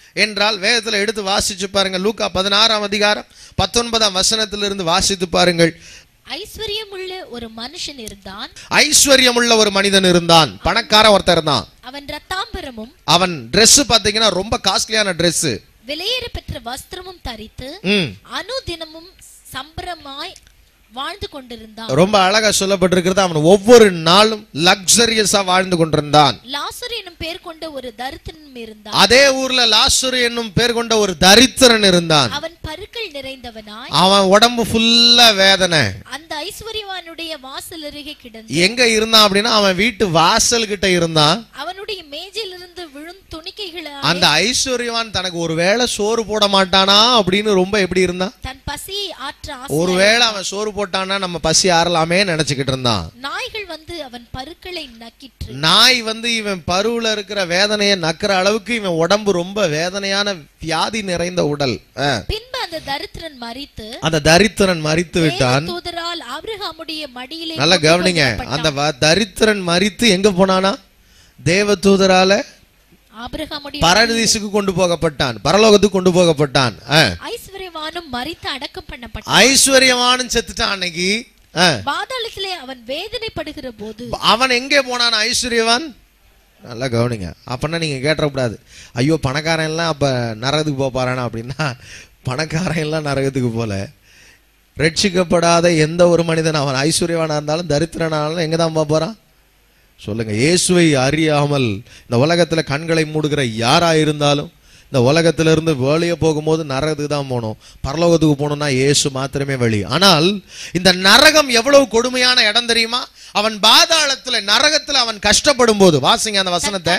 என்றால் வேதத்துல எடுத்து வாசிச்சு பாருங்க. லூக்கா 16ஆம் அதிகாரம் 19ஆம் வசனத்திலிருந்து வாசித்து பாருங்கள். ஐஸ்வர்யமுள்ள ஒரு மனுஷன் இருந்தான். ஐஸ்வர்யமுள்ள ஒரு மனிதன் இருந்தான். பணக்கார ஒருத்தர் இருந்தான். அவன் ரத்தாம்பரமும், அவன் Dress பாத்தீங்கன்னா ரொம்ப காஸ்ட்லியான Dress, விலையேற பெற்ற வஸ்திரமும் தரித்து அனுதினமும் சம்பரமாய் வாழ்ந்து கொண்டிருந்தான். ரொம்ப அழகா சொல்லப்பட்டிருக்கிறது. அவன் ஒவ்வொரு நாளும் லக்ஸரியஸா வாழ்ந்து கொண்டிருந்தான். லாசரு என்னும் பேர் கொண்ட ஒரு தரித்திரன் இருந்தான். அதே ஊர்ல லாசரு என்னும் பேர் கொண்ட ஒரு தரித்திரன் இருந்தான். அவன் பருக்கள் நிறைந்தவனாய், அவன் உடம்பு ஃபுல்லா வேதனை. அந்த ஐஸ்வர்யவானுடைய வாசல் அருகே கிடந்தான். எங்க இருந்தான் அப்படின்னா அவன் வீட்டு வாசல் கிட்ட இருந்தான். அவனுடைய மேஜையிலிருந்து விழும் துணிக்கைகளை, அந்த ஐஸ்வர்யவான் தனக்கு ஒருவேளை சோறு போட மாட்டானா அப்படின்னு ரொம்ப எப்படி இருந்தான்? தன் பசியை ஆற்ற ஒருவேளை அவன் சோறு போட்டானா நம்ம பசி ஆறலாமே நினைச்சுக்கிட்டு இருந்தான். நாய்கள் வந்து அவன் பருக்களை நக்கிற்று. நாய் வந்து இவன் பருவுல இருக்கிற வேதனையை நக்கிற அளவுக்கு இவன் உடம்பு ரொம்ப வேதனையான வியாதி நிறைந்த உடல். பின்பு அந்த தரித்திரன் மரித்து, அந்த தரித்திரன் மரித்து விட்டான். தூதரால் ஆபிரகாமுடைய மடியிலே, நல்லா கவனிங்க, அந்த தரித்திரன் மரித்து எங்க போனானா? தேவதூதரால ஆபிரகாமுடைய பரதீசுக்கு கொண்டு போகப்பட்டான், பரலோகத்துக்கு கொண்டு போகப்பட்டான். ஐஸ்வர்யவானும் மரித்து அடக்கம் பண்ணப்பட்டான். ஐஸ்வர்யவானும் செத்துட்டான். அன்னைக்கு பாதாளத்திலே அவன் வேதனைப்படுகிற போது அவன் எங்கே போனான்? ஐஸ்வர்யவான். நல்லா கவனிங்க. அப்படின்னா நீங்க கேட்டக்கூடாது, ஐயோ பணக்காரன் எல்லாம் அப்ப நரகத்துக்கு போப்பாரானா அப்படின்னா. பணக்காரன் எல்லாம் நரகத்துக்கு போல. ரட்சிக்கப்படாத எந்த ஒரு மனிதன், அவன் ஐஸ்வர்யவானா இருந்தாலும் தரித்திரனாலும் எங்க தான் போறான் சொல்லுங்க? இயேசுவை அறியாமல் இந்த உலகத்துல கண்களை மூடுகிற யாரா இருந்தாலும் இந்த உலகத்திலிருந்து வெளியே போகும்போது நரகத்துக்கு தான் போகணும். பரலோகத்துக்கு போகணும்னா இயேசு மாத்திரமே வழி. ஆனால் இந்த நரகம் எவ்வளவு கொடுமையான இடம் தெரியுமா? அவன் பாதாளத்துல நரகத்துல அவன் கஷ்டப்படும் போது, வாசிங்க அந்த வசனத்தை,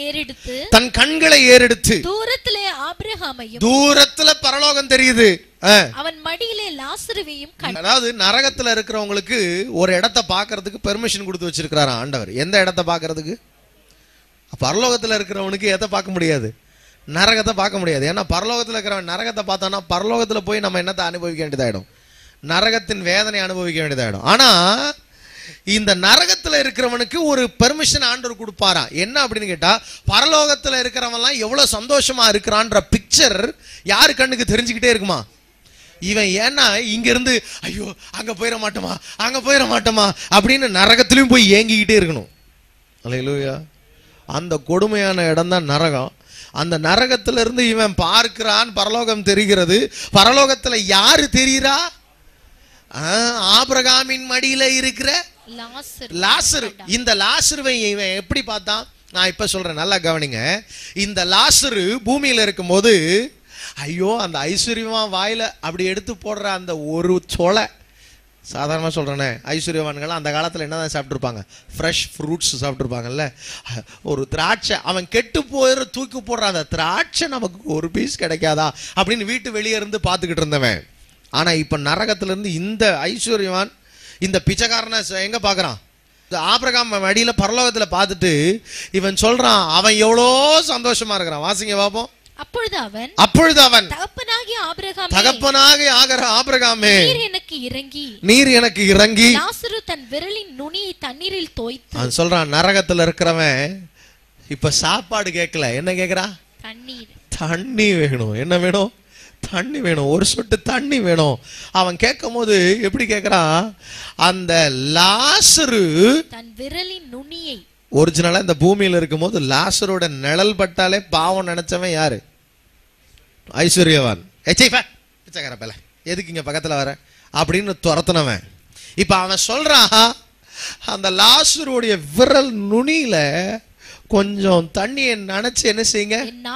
தன் கண்களை ஏறெடுத்து தூரத்திலே ஆபிரகாமையும், தூரத்துல பரலோகம் தெரியுது, அவன் மடியிலே லாசருவையும். அதாவது நரகத்துல இருக்கிறவங்களுக்கு ஒரு இடத்தை பாக்குறதுக்கு பெர்மிஷன் கொடுத்து வச்சிருக்கிறாராம் ஆண்டவர். எந்த இடத்தை பாக்குறதுக்கு? பரலோகத்துல இருக்கிறவனுக்கு எதை பார்க்க முடியாது? நரகத்தை பார்க்க முடியாது. ஏன்னா பரலோகத்துல இருக்கிறவன் நரகத்தை பார்த்தானா பரலோகத்துல போய் நம்ம என்னத்தை அனுபவிக்க வேண்டியதாயிடும்? நரகத்தின் வேதனை அனுபவிக்க வேண்டியதாயிடும். ஆனா இந்த நரகத்துல இருக்கிறவனுக்கு ஒரு பெர்மிஷன் ஆண்டவர் கொடுப்பாரா? என்ன அப்படின்னு கேட்டா, பரலோகத்துல இருக்கிறவன்லாம் எவ்வளவு சந்தோஷமா இருக்கிறான்ற பிக்சர் யாரு கண்ணுக்கு தெரிஞ்சுக்கிட்டே இருக்குமா? இவன் ஏன்னா இங்க இருந்து ஐயோ அங்க போயிட மாட்டோமா, அங்க போயிட மாட்டோமா அப்படின்னு நரகத்திலையும் போய் ஏங்கிக்கிட்டே இருக்கணும். அல்லேலூயா. அந்த கொடுமையான இடம் தான் நரகம். அந்த நரகத்துல இருந்து இவன் பார்க்கிறான், பரலோகம் தெரிகிறது. பரலோகத்துல யாரு தெரியுறா? ஆபிரகாமின் மடியில இருக்கிற லாசரு. இந்த லாசருவை இவன் எப்படி பார்த்தான்? நான் இப்ப சொல்றேன், நல்லா கவனிங்க. இந்த லாசரு பூமியில இருக்கும் போது, ஐயோ அந்த ஐஸ்வர்யமா வாயில அப்படி எடுத்து போடுற அந்த ஒரு சொலை, சாதாரணமாக சொல்கிறேனே, ஐஸ்வர்யவான்கள் அந்த காலத்தில் என்னதான் சாப்பிட்ருப்பாங்க? Fresh fruits சாப்பிட்ருப்பாங்கல்ல. ஒரு திராட்சை, அவன் கெட்டு போயிட தூக்கி போடுற அந்த திராட்சை நமக்கு ஒரு பீஸ் கிடைக்காதா அப்படின்னு வீட்டு வெளியே இருந்து பார்த்துக்கிட்டு இருந்தவன். ஆனால் இப்போ நரகத்திலேருந்து இந்த ஐஸ்வர்யவான் இந்த பிச்சைக்காரனை எங்கே பார்க்குறான்? ஆபிரகாம் மடியில் பரலோகத்தில் பார்த்துட்டு இவன் சொல்கிறான், அவன் எவ்வளோ சந்தோஷமா இருக்கிறான். வாசிங்க பார்ப்போம். அப்பொழுது அவன் தகப்பனாகிய ஆபிரகாமே, நீர் எனக்கு இறங்கி லாசரு தன் விரலின் நுனியை தண்ணீரில் தோய்த்து. அவன் சொல்றான், நரகத்துல இருக்கிறவன் இப்ப சாப்பாடு கேட்கல, என்ன கேக்குறா? தண்ணி வேணும். என்ன வேணும்? தண்ணி வேணும். ஒரு சொட்டு தண்ணி வேணும். அவன் கேட்கும் போது எப்படி கேட்கிறான்? அந்த லாசரு தன் விரலின் நுனியை, ஒரிஜினலா இந்த பூமியில இருக்கும் போது லாசரோட நிழல் பட்டாலே பாவம் நினைச்சவன் யாரு? ஐஸ்வர்யவான். பிச்சைக்கார பேல, எதுக்கு இங்க பக்கத்துல வர அப்படின்னு துரத்துனவன். இப்ப அவன் சொல்றான், அந்த லாசருடைய விரல் நுனியில கொஞ்சம் தண்ணியை நினைச்சு என்ன செய்யுங்க?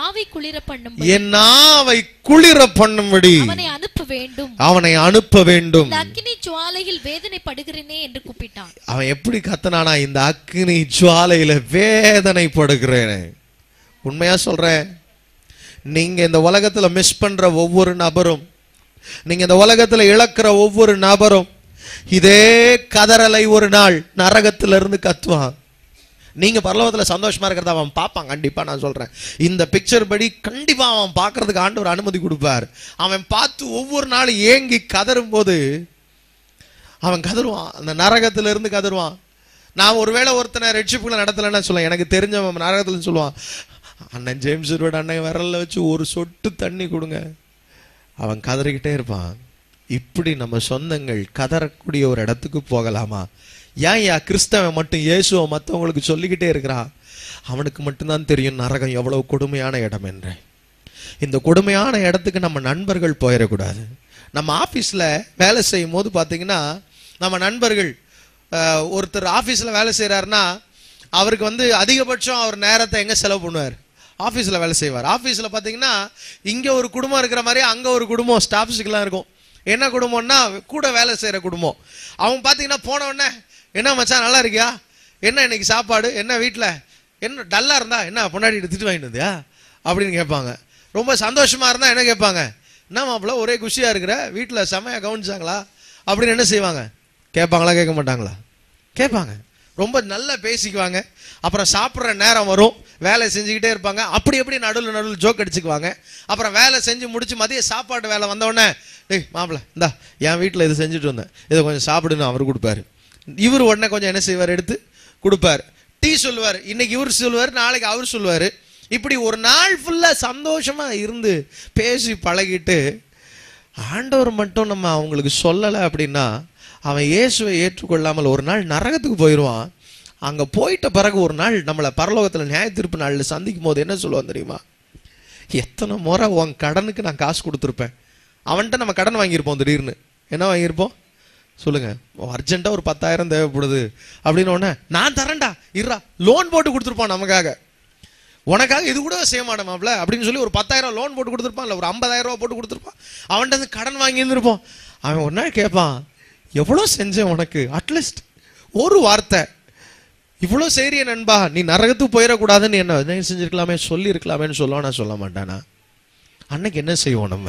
என் நாவை குளிர பண்ணும்படி அவனை அனுப்ப வேண்டும். அக்கினி ஜுவாலையில் வேதனைப்படுகிறேனே என்று கூப்பிட்டான். அவன் எப்படி கத்தனானா, இந்த அக்கினி ஜுவாலையில வேதனைப்படுகிறேன். உண்மையா சொல்றேன், நீங்க இந்த உலகத்துல மிஸ் பண்ற ஒவ்வொரு நபரும், நீங்க இந்த உலகத்துல இழக்கிற ஒவ்வொரு நபரும் இதே கதறலை ஒரு நாள் நரகத்துல இருந்து கத்துவான். நீங்க பரலோகத்துல சந்தோஷமா இருக்கிறத அவன் பார்ப்பான். கண்டிப்பா நான் சொல்றேன், இந்த பிக்சர் படி கண்டிப்பா அவன் பார்க்கறதுக்கு ஆண்டவர் அனுமதி கொடுப்பார். அவன் பார்த்து ஒவ்வொரு நாளும் ஏங்கி கதறும் போது அவன் கதறுவான், அந்த நரகத்துல இருந்து கதறுவான். நான் ஒருவேளை ஒருத்தனை ரட்சிப்புகளை நடத்தலைன்னு சொல்லுவேன், எனக்கு தெரிஞ்சவன் நரகத்துல சொல்லுவான், அண்ணன் ஜேம்ஸ் ரோடு அண்ணன் விரல்ல வச்சு ஒரு சொட்டு தண்ணி கொடுங்க, அவன் கதறிக்கிட்டே இருப்பான். இப்படி நம்ம சொந்தங்கள் கதறக்கூடிய ஒரு இடத்துக்கு போகலாமா? ஏன் கிறிஸ்தவன் மட்டும் இயேசுவை மற்றவங்களுக்கு சொல்லிக்கிட்டே இருக்கிறான்? அவனுக்கு மட்டும்தான் தெரியும் நரகம் எவ்வளவு கொடுமையான இடம் என்று. இந்த கொடுமையான இடத்துக்கு நம்ம நண்பர்கள் போயிடக்கூடாது. நம்ம ஆஃபீஸில் வேலை செய்யும் போது பார்த்தீங்கன்னா, நம்ம நண்பர்கள் ஒருத்தர் ஆஃபீஸில் வேலை செய்கிறாருன்னா அவருக்கு அதிகபட்சம் அவர் நேரத்தை எங்கே செலவு பண்ணுவார்? ஆஃபீஸில் வேலை செய்வார். ஆஃபீஸில் பார்த்தீங்கன்னா இங்கே ஒரு குடும்பம் இருக்கிற மாதிரி அங்கே ஒரு குடும்பம் ஸ்டாஃப்ஸுக்கெல்லாம் இருக்கும். என்ன குடும்பம்னா கூட வேலை செய்கிற குடும்பம். அவங்க பார்த்தீங்கன்னா போன உடனே, என்ன மச்சான் நல்லா இருக்கியா, என்ன இன்னைக்கு சாப்பாடு, என்ன வீட்டில் என்ன டல்லாக இருந்தா என்ன பொண்டாடி திட்டு வாங்கிட்டு வந்தியா அப்படின்னு கேட்பாங்க. ரொம்ப சந்தோஷமாக இருந்தால் என்ன கேட்பாங்க? என்ன மாப்பிள்ள ஒரே குஷியாக இருக்கிற, வீட்டில் செமையாக கவனிச்சாங்களா அப்படின்னு என்ன செய்வாங்க? கேட்பாங்களா கேட்க மாட்டாங்களா? கேட்பாங்க. ரொம்ப நல்லா பேசிக்குவாங்க. அப்புறம் சாப்பிட்ற நேரம் வரும், வேலை செஞ்சுக்கிட்டே இருப்பாங்க. அப்படி எப்படி நடுவில் ஜோக் அடிச்சுக்குவாங்க. அப்புறம் வேலை செஞ்சு முடிச்சு மதிய சாப்பாடு வேலை வந்தோடனே, டேய் மாப்பிள்ள இந்தா என் வீட்டில் இது செஞ்சுட்டு வந்தேன், இதை கொஞ்சம் சாப்பிடுன்னு அவர் கொடுப்பாரு. இவர் உடனே கொஞ்சம் என்ன செய்வார்? எடுத்து கொடுப்பார். டீ சொல்லுவார், இன்னைக்கு இவர் சொல்லுவார், நாளைக்கு அவர் சொல்லுவார். இப்படி ஒரு நாள் ஃபுல்லாக சந்தோஷமாக இருந்து பேசி பழகிட்டு ஆண்டவர் மட்டும் நம்ம அவங்களுக்கு சொல்லலை அப்படின்னா அவன் இயேசுவை ஏற்றுக்கொள்ளாமல் ஒரு நாள் நரகத்துக்கு போயிடுவான். அங்கே போயிட்ட பிறகு ஒரு நாள் நம்மளை பரலோகத்தில் நியாய தீர்ப்பு நாளில் சந்திக்கும் போது என்ன சொல்லுவான் தெரியுமா? எத்தனை முறை உன் கடனுக்கு நான் காசு கொடுத்துருப்பேன். அவன்கிட்ட நம்ம கடன் வாங்கியிருப்போம். திடீர்னு என்ன வாங்கியிருப்போம் சொல்லுங்க? அர்ஜென்ட்டாக ஒரு 10,000 தேவைப்படுது அப்படின்னு உடனே நான் தரேன்டா இருறா லோன் போட்டு கொடுத்துருப்பான் நமக்காக. உனக்காக இது கூட செய்ய மாட்டேமாப்ல அப்படின்னு சொல்லி ஒரு 10,000 லோன் போட்டு கொடுத்துருப்பான், இல்லை ஒரு 50,000 ரூபா போட்டு கொடுத்துருப்பான். அவன்கிட்ட கடன் வாங்கி இருந்திருப்போம். அவன் ஒரு நாள் கேட்பான், எவ்வளோ செஞ்சேன் உனக்கு, அட்லீஸ்ட் ஒரு வார்த்தை இவ்வளோ செய்றிய நண்பா, நீ நரகத்துக்கு போயிடக்கூடாதுன்னு என்ன செஞ்சிருக்கலாமே, சொல்லி இருக்கலாமேன்னு சொல்லுவான். நான் சொல்ல மாட்டானா? அன்னைக்கு என்ன செய்வோம் நம்ம?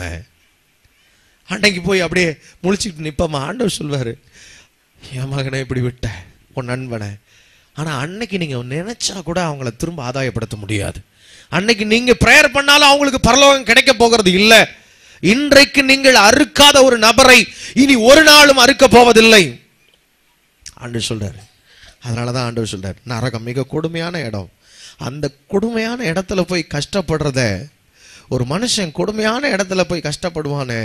அன்னைக்கு போய் அப்படியே முழிச்சுக்கிட்டு நிற்போமா? ஆண்டவர் சொல்வார், என் மகனை இப்படி விட்ட உன் நண்பனை. ஆனால் அன்னைக்கு நீங்கள் நினைச்சா கூட அவங்கள திரும்ப ஆதாயப்படுத்த முடியாது. அன்னைக்கு நீங்கள் ப்ரேயர் பண்ணாலும் அவங்களுக்கு பரலோகம் கிடைக்க போகிறது இல்லை. இன்றைக்கு நீங்கள் அறுக்காத ஒரு நபரை இனி ஒரு நாளும் அறுக்க போவதில்லை ஆண்டவர் சொல்றாரு. அதனாலதான் ஆண்டவர் சொல்றாரு, நரகம் மிக கொடுமையான இடம். அந்த கொடுமையான இடத்துல போய் கஷ்டப்படுறத ஒரு மனுஷன் கொடுமையான இடத்துல போய் கஷ்டப்படுவானே,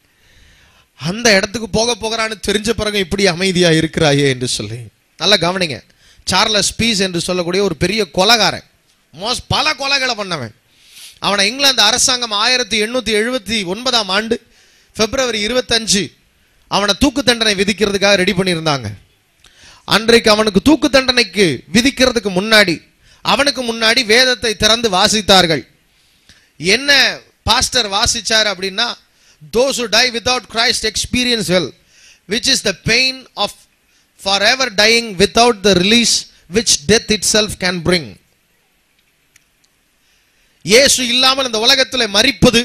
அந்த இடத்துக்கு போகிறான்னு தெரிஞ்ச பிறகு இப்படி அமைதியா இருக்கிறாயே என்று சொல்லி நல்லா கவனிங்க. சார்லஸ் பீஸ் என்று சொல்லக்கூடிய ஒரு பெரிய கொலைகாரன், பல கொலைகளை பண்ணவன். அவனை இங்கிலாந்து அரசாங்கம் 1879 ஆண்டு பிப்ரவரி 25 அவனை தூக்கு தண்டனை விதிக்கிறதுக்காக ரெடி பண்ணியிருந்தாங்க. அன்றைக்கு அவனுக்கு தூக்கு தண்டனைக்கு விதிக்கிறதுக்கு முன்னாடி அவனுக்கு முன்னாடி வேதத்தை திறந்து வாசித்தார்கள். என்ன பாஸ்டர் வாசிச்சார் அப்படின்னா, those who die without Christ experience hell, which is the pain of forever dying without the release which death itself can bring. இயேசு இல்லாமல் இந்த உலகத்தில் மரிப்பது,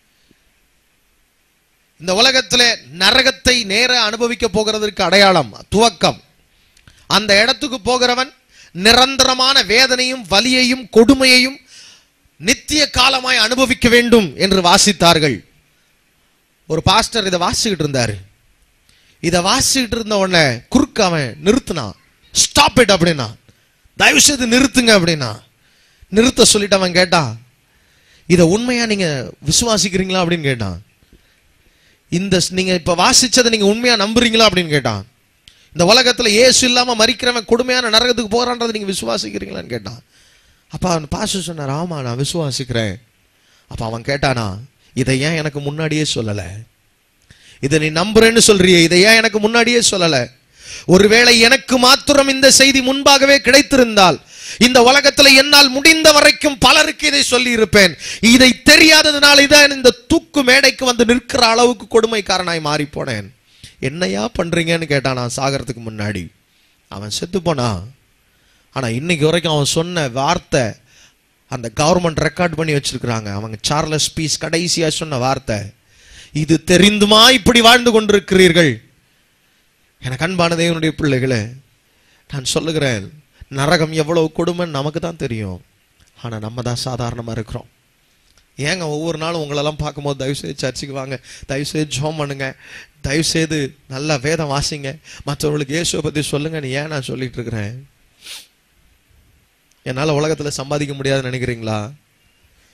இந்த உலகத்தில் நரகத்தை நேர அனுபவிக்க போகிறதற்கு அடையாளம், துவக்கம். அந்த இடத்துக்கு போகிறவன் நிரந்தரமான வேதனையும் வலியையும் கொடுமையையும் நித்திய காலமாய் அனுபவிக்க வேண்டும் என்று வாசித்தார்கள். ஒரு பாஸ்டர் இதை வாசிக்கிட்டு இருந்தாரு. இதை வாசிக்கிட்டு இருந்த உடனே குறுக்க அவன் நிறுத்தினான். ஸ்டாப் இட் அப்படின்னா, தயவு செய்து நிறுத்துங்க அப்படின்னா. நிறுத்த சொல்லிட்டு அவன் கேட்டான், இதை உண்மையா நீங்க விசுவாசிக்கிறீங்களா அப்படின்னு கேட்டான். இந்த நீங்க இப்ப வாசிச்சதை நீங்க உண்மையா நம்புறீங்களா அப்படின்னு கேட்டான். இந்த உலகத்துல இயேசு இல்லாம மரிக்கிறவன் கொடுமையான நரகத்துக்கு போறான்றதை நீங்க விசுவாசிக்கிறீங்களான்னு கேட்டான். அப்ப அவன் பாஸ்டர் சொன்னார், ஆமா நான் விசுவாசிக்கிறேன். அப்ப அவன் கேட்டானா, இதை ஏன் எனக்கு முன்னாடியே சொல்லல? இதை நீ நம்புறேன்னு சொல்றியே, இதை ஏன் எனக்கு முன்னாடியே சொல்லல? ஒருவேளை எனக்கு மாத்திரம் இந்த செய்தி முன்பாகவே கிடைத்திருந்தால் இந்த உலகத்துல என்னால் முடிந்த வரைக்கும் பலருக்கு இதை சொல்லி இருப்பேன். இதை தெரியாததுனால இதான் இந்த தூக்கு மேடைக்கு வந்து நிற்கிற அளவுக்கு கொடுமைக்காரனாய் மாறி போனேன். என்னையா பண்றீங்கன்னு கேட்டானா சாகறதுக்கு முன்னாடி. அவன் செத்து போனா. ஆனா இன்னைக்கு வரைக்கும் அவன் சொன்ன வார்த்தை அந்த கவர்மெண்ட் ரெக்கார்ட் பண்ணி வச்சிருக்கிறாங்க. அவங்க சார்லஸ் பீஸ் கடைசியா சொன்ன வார்த்தை, இது தெரிந்துமா இப்படி வாழ்ந்து கொண்டிருக்கிறீர்கள்? எனக்கு அன்பான தேவனுடைய பிள்ளைகளே, நான் சொல்லுகிறேன், நரகம் எவ்வளவு கொடுமை நமக்கு தான் தெரியும். ஆனா நம்ம தான் சாதாரணமா இருக்கிறோம். ஏங்க ஒவ்வொரு நாளும் உங்களெல்லாம் பார்க்கும்போது தயவுசெய்து சர்ச்சுக்கு வாங்க, தயவுசெய்து ஜெபம் பண்ணுங்க, தயவுசெய்து நல்லா வேதம் வாசிங்க, மற்றவர்களுக்கு இயேசுவை பற்றி சொல்லுங்கன்னு ஏன் நான் சொல்லிட்டு இருக்கிறேன்? என்னால் உலகத்தில் சம்பாதிக்க முடியாதுன்னு நினைக்கிறீங்களா?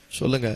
சொல்லுங்க.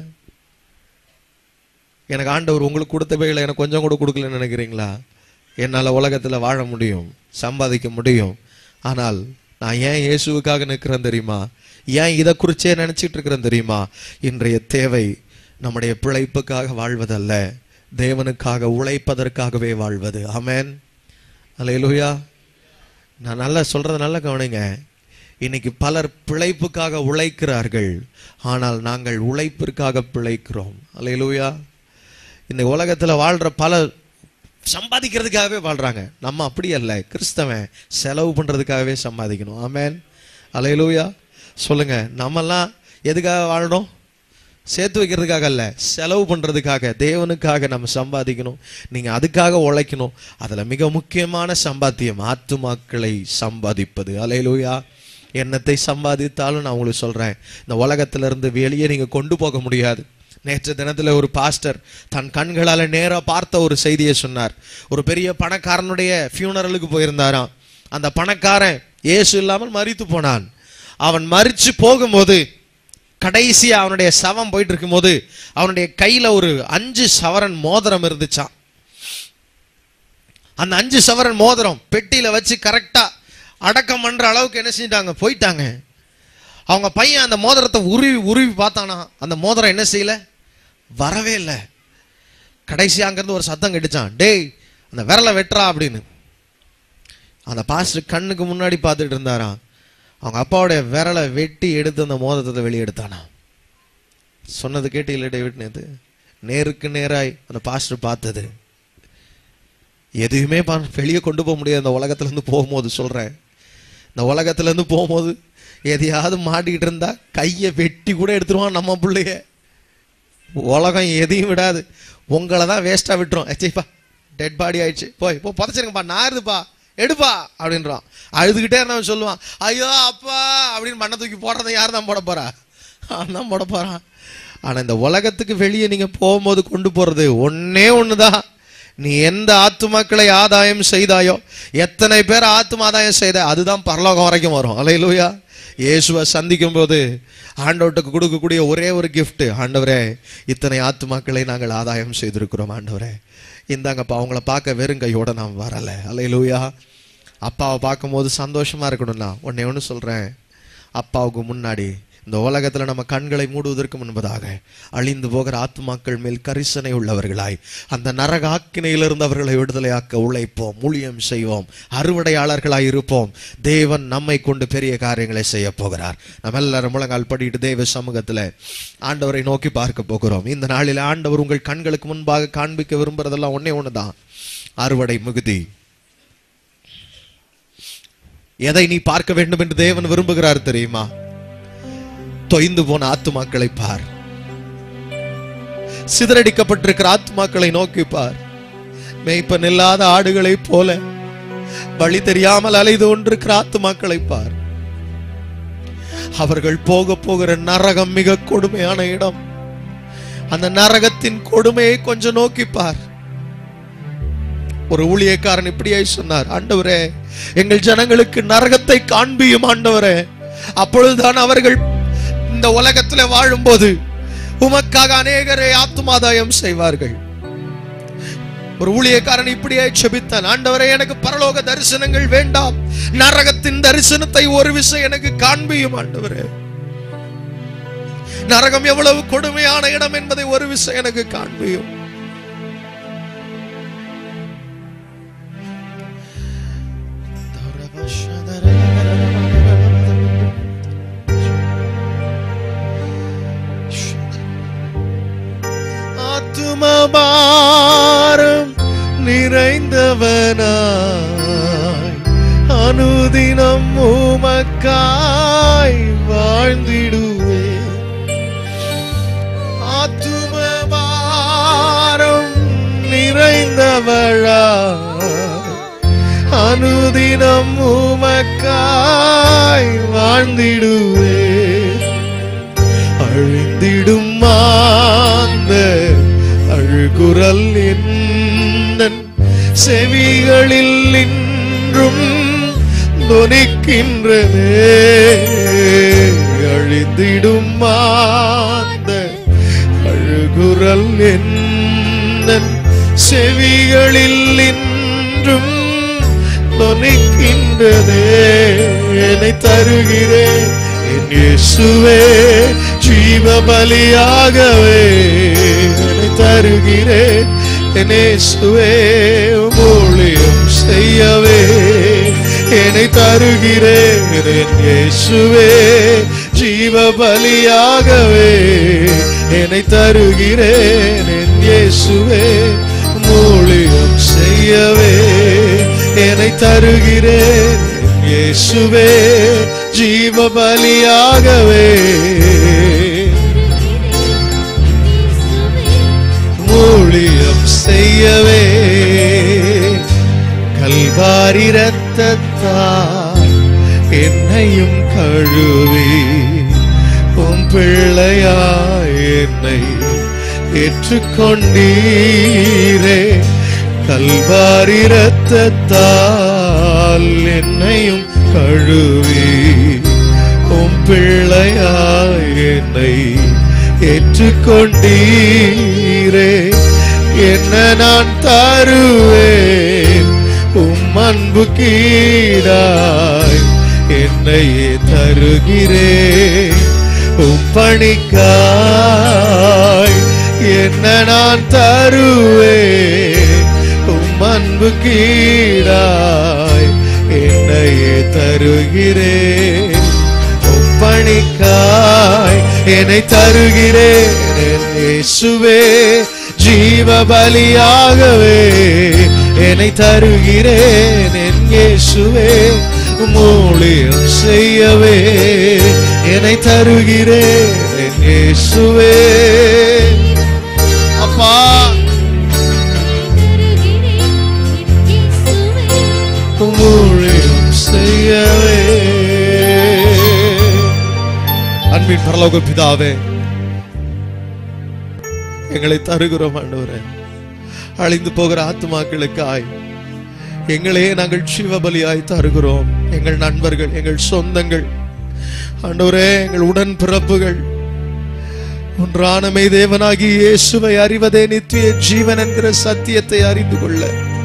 எனக்கு ஆண்டவர் உங்களுக்கு கொடுத்தவைகளை எனக்கு கொஞ்சம் கூட கொடுக்கலன்னு நினைக்கிறீங்களா? என்னால் உலகத்தில் வாழ முடியும், சம்பாதிக்க முடியும். ஆனால் நான் ஏன் இயேசுவுக்காக நிற்கிறேன் தெரியுமா? ஏன் இதை குறிச்சே நினைச்சிட்டு இருக்கிறேன் தெரியுமா? இன்றைய தேவை நம்முடைய பிழைப்புக்காக வாழ்வதல்ல, தேவனுக்காக உழைப்பதற்காகவே வாழ்வது. ஆமென், அல்லேலூயா. நான் நல்லா சொல்றத நல்லா கவனிங்க. இன்னைக்கு பலர் பிழைப்புக்காக உழைக்கிறார்கள், ஆனால் நாங்கள் உழைப்பிற்காக பிழைக்கிறோம். அல்லேலூயா. இந்த உலகத்துல வாழ்ற பலர் சம்பாதிக்கிறதுக்காகவே வாழ்றாங்க. நம்ம அப்படி அல்ல. கிறிஸ்தவன் செலவு பண்றதுக்காகவே சம்பாதிக்கணும். ஆமென், அல்லேலூயா. சொல்லுங்க, நம்மெல்லாம் எதுக்காக வாழணும்? சேர்த்து வைக்கிறதுக்காக அல்ல, செலவு பண்றதுக்காக, தேவனுக்காக நம்ம சம்பாதிக்கணும். நீங்க அதுக்காக உழைக்கணும். அதுல மிக முக்கியமான சம்பாத்தியம் ஆத்துமாக்களை சம்பாதிப்பது. அல்லேலூயா. என்னத்தை சம்பாதித்தாலும் நான் உங்களுக்கு சொல்றேன், இந்த உலகத்திலிருந்து வெளியே நீங்க கொண்டு போக முடியாது. நேற்று தினத்துல ஒரு பாஸ்டர் தன் கண்களால நேரா பார்த்த ஒரு செய்தியை சொன்னார். ஒரு பெரிய பணக்காரனுடைய ஃபியூனரலுக்கு போயிருந்தாராம். அந்த பணக்காரன் இயேசு இல்லாமல் மரித்து போனான். அவன் மரிச்சு போகும்போது, கடைசியா அவனுடைய சவம் போயிட்டு இருக்கும் போது, அவனுடைய கையில ஒரு 5 சவரன் மோதிரம் இருந்துச்சான். அந்த 5 சவரன் மோதிரம் பெட்டியில வச்சு கரெக்டா அடக்கம் பண்ற அளவுக்கு என்ன செஞ்சிட்டாங்க, போயிட்டாங்க. அவங்க பையன் அந்த மோதிரத்தை உருவி உருவி பார்த்தானா, அந்த மோதிரம் என்ன செய்யல, வரவே இல்லை. கடைசி அங்கிருந்து ஒரு சத்தம் கெடுச்சான், டேய் அந்த விரலை வெட்டுறா அப்படின்னு. அந்த பாஸ்டர் கண்ணுக்கு முன்னாடி பார்த்துட்டு இருந்தாராம். அவங்க அப்பாவுடைய விரலை வெட்டி எடுத்து அந்த மோதிரத்தை வெளியே எடுத்தானா. சொன்னது கேட்டு இல்லை டேவிட், நேத்து நேருக்கு நேராய் அந்த பாஸ்டர் பார்த்தது. எதுவுமே வெளியே கொண்டு போக முடியாது. இந்த உலகத்துல இருந்து போகும்போது சொல்றேன், இந்த உலகத்துல இருந்து போகும்போது எதையாவது மாட்டிக்கிட்டு இருந்தா கையை வெட்டி கூட எடுத்துருவான் நம்ம பிள்ளைய. உலகம் எதையும் விடாது, உங்களை தான் வேஸ்டா விட்டுரும். ஏச்சேப்பா டெட் பாடி ஆயிடுச்சு, போய் போ புதைச்சிருங்கப்பா, நான் இருதுப்பா எடுப்பா அப்படின்றான். அழுதுகிட்டே இருந்தவன் சொல்லுவான், ஐயோ அப்பா அப்படின்னு மண்ணை தூக்கி போடுறத யார் தான் போட போறா? அவன் தான் போட போறான். ஆனா இந்த உலகத்துக்கு வெளியே நீங்க போகும்போது கொண்டு போறது ஒன்னே ஒண்ணுதான். நீ எந்த ஆத்துமாக்களை ஆதாயம் செய்தாயோ, எத்தனை பேர் ஆத்தும ஆதாயம் செய்த, அதுதான் பரலோகம் வரைக்கும் வரும். அல்லேலூயா. இயேசுவை சந்திக்கும் போது ஆண்டவருக்கு கொடுக்கக்கூடிய ஒரே ஒரு கிஃப்ட், ஆண்டவரே இத்தனை ஆத்துமாக்களை நாங்கள் ஆதாயம் செய்திருக்கிறோம், ஆண்டவரே இந்தாங்கப்பா. அவங்கள பார்க்க வெறும் கையோட நான் வரல. அல்லேலூயா. அப்பாவை பார்க்கும்போது சந்தோஷமா இருக்கணும்னா ஒன்னே ஒன்று சொல்றேன், அப்பாவுக்கு முன்னாடி இந்த உலகத்துல நம்ம கண்களை மூடுவதற்கு முன்பதாக அழிந்து போகிற ஆத்துமாக்கள் மேல் கரிசனை உள்ளவர்களாய் அந்த நரக ஆக்கினையிலிருந்து அவர்களை விடுதலையாக்க உழைப்போம், ஊழியம் செய்வோம், அறுவடையாளர்களாய் இருப்போம். தேவன் நம்மை கொண்டு பெரிய காரியங்களை செய்ய போகிறார். நம்ம எல்லாரும் முழங்கால் படிட்டு தேவ சமூகத்துல ஆண்டவரை நோக்கி பார்க்க போகிறோம். இந்த நாளில் ஆண்டவர் உங்கள் கண்களுக்கு முன்பாக காண்பிக்க விரும்புறதெல்லாம் ஒன்னே ஒண்ணுதான், அறுவடை மிகுதி. எதை நீ பார்க்க வேண்டும் என்று தேவன் விரும்புகிறார் தெரியுமா? தொய்ந்து போன ஆத்துமாக்களை பார், சிதறடிக்கப்பட்டிருக்கிற ஆத்துமாக்களை நோக்கி பார். மேய்ப்பன் இல்லாத ஆடுகளை போல வழி தெரியாமல் அலைந்து கொண்டிருக்கிற ஆத்துமாக்களை பார். அவர்கள் போக போகிற நரகம் மிக கொடுமையான இடம். அந்த நரகத்தின் கொடுமையை கொஞ்சம் நோக்கி பார். ஒரு ஊழியக்காரன் இப்படியே சொன்னார், ஆண்டவரே எங்கள் ஜனங்களுக்கு நரகத்தை காண்பியும் ஆண்டவரே, அப்பொழுதுதான் அவர்கள் இந்த உலகத்துல வாழும்போது உமக்காக அநேகரை ஆத்துமாதாயம் செய்வார்கள். ஒரு ஊழியக்காரன் இப்படியே செபித்தான், ஆண்டவரே எனக்கு பரலோக தரிசனங்கள் வேண்டாம், நரகத்தின் தரிசனத்தை ஒரு விஷயம் எனக்கு காண்பியும் ஆண்டவரே. நரகம் எவ்வளவு கொடுமையான இடம் என்பதை ஒரு விஷயம் எனக்கு காண்பியும். ஆத்துமபாரம் நிறைந்தவனாய் அனுதினம் உமக்காய் வாழ்ந்திடுவே. ஆத்துமபாரம் நிறைந்தவளாய் அனுதினம் உமக்காய் வாழ்ந்திடுவே. அழிந்திடும் மாந்த அழுகுரல் எந்தன் செவிகளில் இன்றும் தொனிக்கின்றதே. அழிந்திடும் மாந்த குரல் என் செவிகளில் இன்றும் தொனிக்கின்றதே. என்னை தருகிறேன் என் இயேசுவே, ஜீவ பலியாகவே. என்னை தருகிறேன் என் இயேசுவே, ஊழியம் செய்யவே. என்னை தருகிறேன் என் இயேசுவே, ஜீவ பலியாகவே. என்னை தருகிறேன் என் இயேசுவே, ஊழியம் செய்யவே. என்னை தருகிறேன் என் இயேசுவே, ஜீவ பலியாகவே. ஊழியம் செய்யவே. கல்வாரி இரத்தத்தால் என்னையும் கழுவி உம் பிள்ளையாய் என்னை ஏற்றுக்கொண்டீரே. கல்வாரி இரத்தத்தால் என்னையும் கழுவி உம் பிள்ளையாய் என்னை ஏற்றுக்கொண்டீரே. என்ன நான் தருவேன் உம் அன்பு கீடாய், என்னையே தருகிறேன் உம் பணிக்காய். என்ன நான் தருவேன் உம் அன்பு கீடாய், என்னையே தருகிறேன் உம் பணிக்காய். என்னை தருகிறேன் என் இயேசுவே, ஜீவ பலியாகவே. என்னை தருகிறேன் என் இயேசுவே, ஊழியம் செய்யவே. என்னை தருகிறேன் என் இயேசுவே. அப்பா, ஊழியம் செய்யவே. அன்பின் பரலோக பிதாவே, எங்களை தருகிறோம் ஆண்டவரே. அழிந்து போகிற ஆத்துமாக்களுக்காய் எங்களே நாங்கள் ஜீவபலியாய் தருகிறோம். எங்கள் நண்பர்கள், எங்கள் சொந்தங்கள் ஆண்டவரே, எங்கள் உடன் பிறப்புகள் ஒன்றான மெய் தேவனாகி இயேசுவை அறிவதே நித்திய ஜீவன் என்கிற சத்தியத்தை அறிந்து கொள்ள,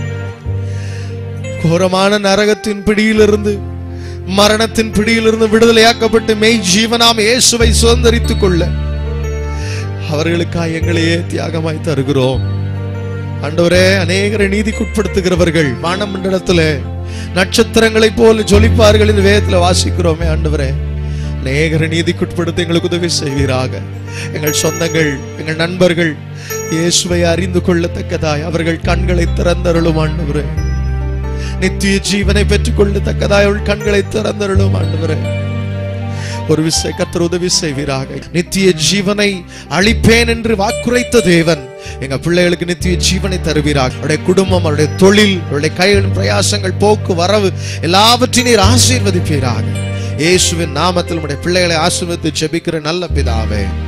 கோரமான நரகத்தின் பிடியிலிருந்து, மரணத்தின் பிடியிலிருந்து விடுதலையாக்கப்பட்டு மெய் ஜீவனாம் இயேசுவை சுதந்தரித்துக் கொள்ள அவர்களுக்காக எங்களையே தியாகமாய் தருகிறோம் ஆண்டவரே. அநேகரை நீதிக்குட்படுத்துகிறவர்கள் வானமண்டலத்துல நட்சத்திரங்களை போல ஜொலிப்பார்கள் என்று வேதத்துல வாசிக்கிறோமே ஆண்டவரே. அநேகரை நீதிக்குட்படுத்த எங்களுக்கு உதவி செய்வீராக. எங்கள் சொந்தங்கள், எங்கள் நண்பர்கள் இயேசுவை அறிந்து கொள்ளத்தக்கதாய் அவர்கள் கண்களை திறந்தருளும் ஆண்டவரே. நித்திய ஜீவனை பெற்றுக் கொள்ளத்தக்கதாய் அவர்கள் கண்களை திறந்தருளும் ஆண்டவரே. ஒரு விசை கர்த்தர் உதவி செய்வீராக. நித்திய ஜீவனை அளிப்பேன் என்று வாக்குரைத்த தேவன் எங்க பிள்ளைகளுக்கு நித்திய ஜீவனை தருவீராக. அவருடைய குடும்பம், அவருடைய தொழில், அவருடைய கைகளின் பிரயாசங்கள், போக்கு வரவு எல்லாவற்றையும் ஆசீர்வதிப்பீராக. இயேசுவின் நாமத்தில் உடைய பிள்ளைகளை ஆசீர்வதித்து ஜெபிக்கிற நல்ல பிதாவே.